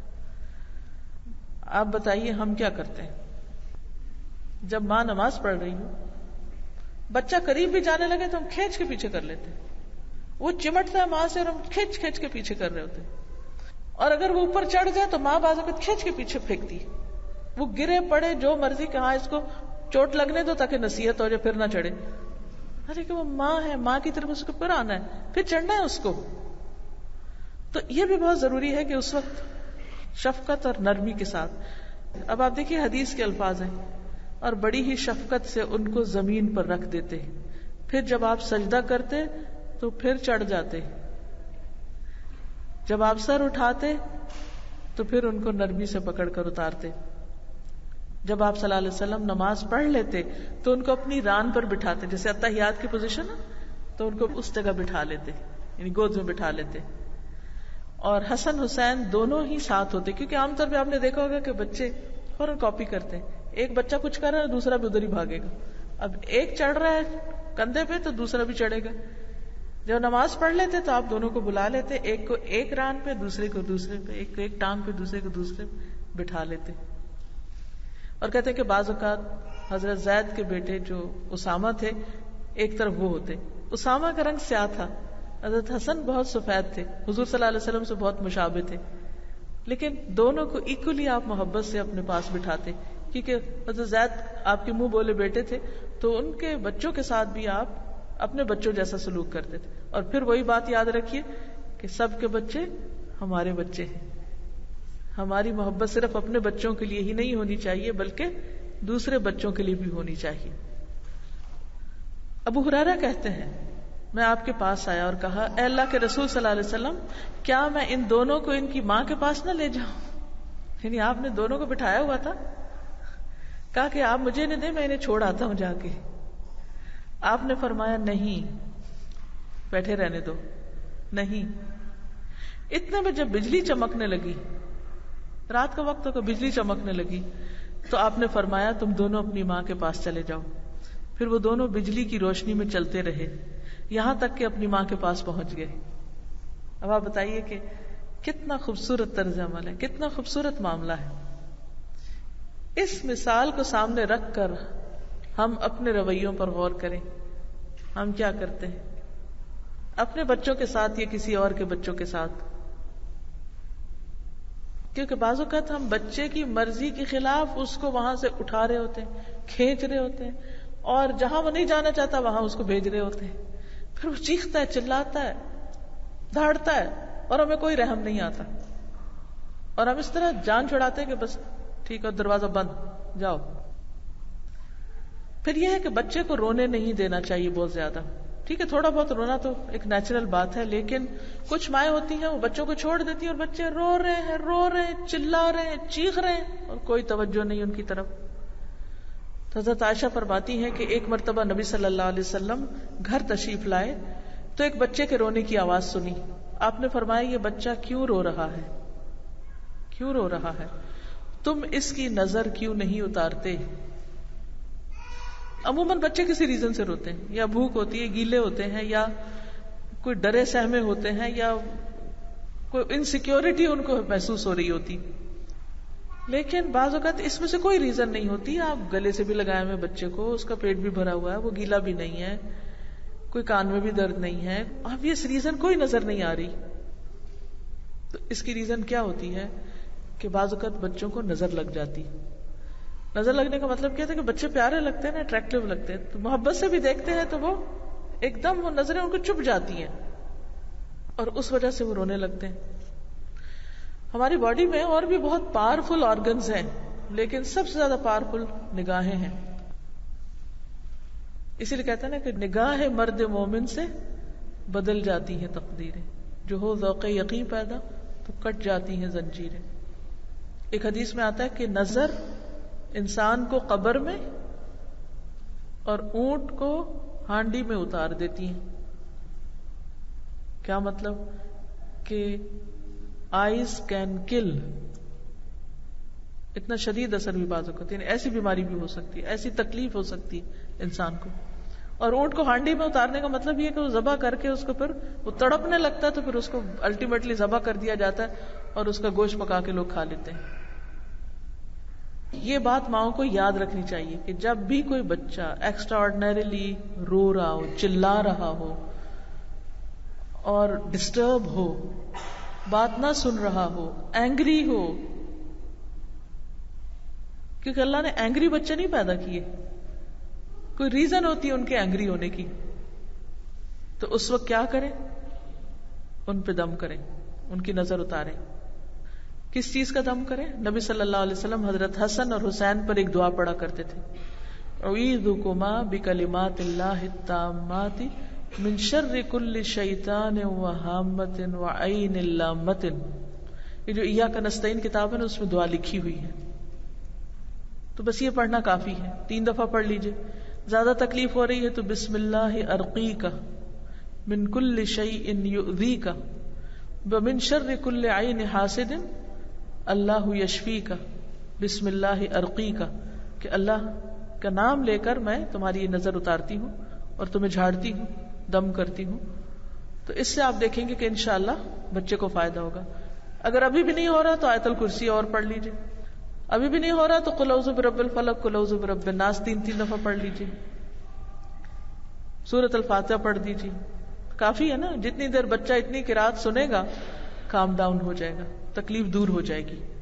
آپ بتائیے ہم کیا کرتے ہیں جب ماں نماز پڑھ رہی ہو، بچہ قریب بھی جانے لگے تو ہم کھینچ کے پیچھے کر لیتے. وہ چمٹتا ہے ماں سے اور ہم کھینچ کھینچ کے پیچھے کر رہے ہوتے. اور اگر وہ اوپر چڑھ جائے تو ماں بعض اوقات کھینچ کے پیچھے پھینکتی. وہ گرے پڑے جو مرضی کہ ہاں اس کو چوٹ لگنے دو تاکہ نصیحت ہو جائے، پھر نہ چڑھے. ارے کہ وہ ماں ہے، ماں کی طرف اس کو پھر آنا ہے، پھر چڑھنا ہے اس کو. تو یہ بھی بہت ضروری ہے کہ اس وقت شفقت اور نرمی کے ساتھ. اب آپ دیکھیے حدیث کے الفاظ ہیں، اور بڑی ہی شفقت سے ان کو زمین پر رکھ دیتے. پھر جب آپ سجدہ کرتے تو پھر چڑھ جاتے. جب آپ سر اٹھاتے تو پھر ان کو نرمی سے پکڑ کر اتارتے. جب آپ صلی اللہ علیہ وسلم نماز پڑھ لیتے تو ان کو اپنی ران پر بٹھاتے، جیسے اتحیات کی پوزیشن ہے تو ان کو اس جگہ بٹھا لیتے، یعنی گود میں بٹھا لیتے. اور حسن حسین دونوں ہی ساتھ ہوتے، کیونکہ عام طور پہ آپ نے دیکھا ہوگا کہ بچے فوراً کاپی کرتے ہیں. ایک بچہ کچھ کر رہا ہے دوسرا بھی ادھر ہی بھاگے گا. اب ایک چڑھ رہا ہے کندھے پہ تو دوسرا بھی چڑھے گا. جب نماز پڑھ لیتے تو آپ دونوں کو بلا لیتے، ایک کو ایک ران پہ دوسرے کو دوسرے پہ، ایک کو ایک ٹانگ پہ دوسرے کو دوسرے پہ بٹھا لیتے. اور کہتے ہیں کہ بعض اوقات حضرت زید کے بیٹے جو اسامہ تھے ایک طرف وہ ہوتے. اسامہ کا رنگ سیاہ تھا، حضرت حسن بہت سفید تھے، حضور صلی اللہ علیہ وسلم سے بہت مشابہ تھے، لیکن دونوں کو ایکولی آپ محبت سے اپنے پاس بٹھاتے، کیونکہ حضرت زید آپ کے منہ بولے بیٹے تھے تو ان کے بچوں کے ساتھ بھی آپ اپنے بچوں جیسا سلوک کرتے تھے. اور پھر وہی بات یاد رکھیے کہ سب کے بچے ہمارے بچے ہیں. ہماری محبت صرف اپنے بچوں کے لیے ہی نہیں ہونی چاہیے بلکہ دوسرے بچوں کے لیے بھی ہونی چاہیے. ابو ہریرہ کہتے ہیں میں آپ کے پاس آیا اور کہا اے اللہ کے رسول صلی اللہ علیہ وسلم، کیا میں ان دونوں کو ان کی ماں کے پاس نہ لے جاؤں؟ یعنی آپ نے دونوں کو بٹھایا ہوا تھا. کہا کہ آپ مجھے نہیں دیں، میں انہیں چھوڑ آتا ہوں جا کے. آپ نے فرمایا نہیں، بیٹھے رہنے دو. نہیں. اتنے میں جب بجلی چمکنے لگی، رات کا وقت ہو کہ بجلی چمکنے لگی، تو آپ نے فرمایا تم دونوں اپنی ماں کے پاس چلے جاؤ. پھر وہ دونوں بجلی کی روشنی میں چلتے رہے یہاں تک کہ اپنی ماں کے پاس پہنچ گئے. اب آپ بتائیے کہ کتنا خوبصورت طرز عمل ہے، کتنا خوبصورت معاملہ ہے. اس مثال کو سامنے رکھ کر ہم اپنے رویوں پر غور کریں. ہم کیا کرتے ہیں اپنے بچوں کے ساتھ یا کسی اور کے بچوں کے ساتھ؟ کیونکہ بعض اوقات ہم بچے کی مرضی کے خلاف اس کو وہاں سے اٹھا رہے ہوتے ہیں، کھینچ رہے ہوتے ہیں، اور جہاں وہ نہیں جانا چاہتا وہاں اس کو بھیج رہے ہوتے ہیں. پھر وہ چیختا ہے، چلاتا ہے، دھاڑتا ہے اور ہمیں کوئی رحم نہیں آتا، اور ہم اس طرح جان چھڑاتے ہیں کہ بس ٹھیک ہے دروازہ بند، جاؤ. پھر یہ ہے کہ بچے کو رونے نہیں دینا چاہیے بہت زیادہ. ٹھیک ہے تھوڑا بہت رونا تو ایک نیچرل بات ہے، لیکن کچھ مائیں ہوتی ہیں وہ بچوں کو چھوڑ دیتی ہیں اور بچے رو رہے ہیں رو رہے ہیں چلا رہے ہیں چیخ رہے ہیں اور کوئی توجہ نہیں ان کی طرف. تو حضرت عائشہ فرماتی ہیں کہ ایک مرتبہ نبی صلی اللہ علیہ وسلم گھر تشریف لائے تو ایک بچے کے رونے کی آواز سنی. آپ نے فرمایا یہ بچہ کیوں رو رہا ہے، کیوں رو رہا ہے، تم اس کی نظر کیوں نہیں اتارتے؟ عموماً بچے کسی ریزن سے روتے ہیں، یا بھوک ہوتی ہے، گیلے ہوتے ہیں، یا کوئی ڈرے سہمے ہوتے ہیں، یا کوئی انسیکیورٹی ان کو محسوس ہو رہی ہوتی. لیکن بعض اوقات اس میں سے کوئی ریزن نہیں ہوتی. آپ گلے سے بھی لگائے ہوئے بچے کو، اس کا پیٹ بھی بھرا ہوا ہے، وہ گیلا بھی نہیں ہے، کوئی کان میں بھی درد نہیں ہے، اب یہ ریزن کوئی نظر نہیں آ رہی. تو اس کی ریزن کیا ہوتی ہے کہ بعض اوقات بچوں کو نظر لگ جاتی. نظر لگنے کا مطلب کیا تھا کہ بچے پیارے لگتے ہیں نا، اٹریکٹیو لگتے ہیں، تو محبت سے بھی دیکھتے ہیں تو وہ ایک دم وہ نظریں ان کو چپ جاتی ہیں اور اس وجہ سے وہ رونے لگتے ہیں. ہماری باڈی میں اور بھی بہت پاورفل آرگنز ہیں، لیکن سب سے زیادہ پاورفل نگاہیں ہیں. اسی لیے کہتے ہیں نا کہ نگاہ مرد مومن سے بدل جاتی ہیں تقدیریں. جو ہو ذوق یقین پیدا تو کٹ جاتی ہیں زنجیریں. ایک حدیث میں آتا ہے کہ نظر انسان کو قبر میں اور اونٹ کو ہانڈی میں اتار دیتی ہیں. کیا مطلب؟ کہ آئیز کین کل، اتنا شدید اثر بھی بعض اوقات، یعنی ایسی بیماری بھی ہو سکتی ہے، ایسی تکلیف ہو سکتی ہے انسان کو. اور اونٹ کو ہانڈی میں اتارنے کا مطلب یہ کہ وہ ذبح کر کے اس کو پھر وہ تڑپنے لگتا ہے تو پھر اس کو الٹیمیٹلی ذبح کر دیا جاتا ہے اور اس کا گوشت پکا کے لوگ کھا لیتے ہیں. یہ بات ماؤں کو یاد رکھنی چاہیے کہ جب بھی کوئی بچہ ایکسٹرا آرڈنریلی رو رہا ہو، چلا رہا ہو اور ڈسٹرب ہو، بات نہ سن رہا ہو، اینگری ہو، کیونکہ اللہ نے اینگری بچے نہیں پیدا کیے، کوئی ریزن ہوتی ہے ان کے اینگری ہونے کی، تو اس وقت کیا کریں؟ ان پہ دم کریں، ان کی نظر اتاریں. کس چیز کا دم کریں؟ نبی صلی اللہ علیہ وسلم حضرت حسن اور حسین پر ایک دعا پڑھا کرتے تھے، اعوذکما بکلمات اللہ التامات من شر کل شیطان وہامۃ وعین لامۃ. یہ جو ایاک نستعین کتاب ہے نا، اس میں دعا لکھی ہوئی ہے، تو بس یہ پڑھنا کافی ہے. تین دفعہ پڑھ لیجئے. زیادہ تکلیف ہو رہی ہے تو بسم اللہ ارقیک من کل شیء یؤذیک ومن شر کل عین حاسد اللہ یشفیک. بسم اللہ ارقیک، کہ اللہ کا نام لے کر میں تمہاری یہ نظر اتارتی ہوں اور تمہیں جھاڑتی ہوں، دم کرتی ہوں. تو اس سے آپ دیکھیں گے کہ انشاءاللہ بچے کو فائدہ ہوگا. اگر ابھی بھی نہیں ہو رہا تو آیت الکرسی اور پڑھ لیجئے. ابھی بھی نہیں ہو رہا تو قل اعوذ برب الفلق، قل اعوذ برب الناس تین تین دفعہ پڑھ لیجئے. سورۃ الفاتحہ پڑھ دیجئے. کافی ہے نا. جتنی دیر بچہ اتنی قرات سنے گا، کام ڈاؤن ہو جائے گا، تکلیف دور ہو جائے گی.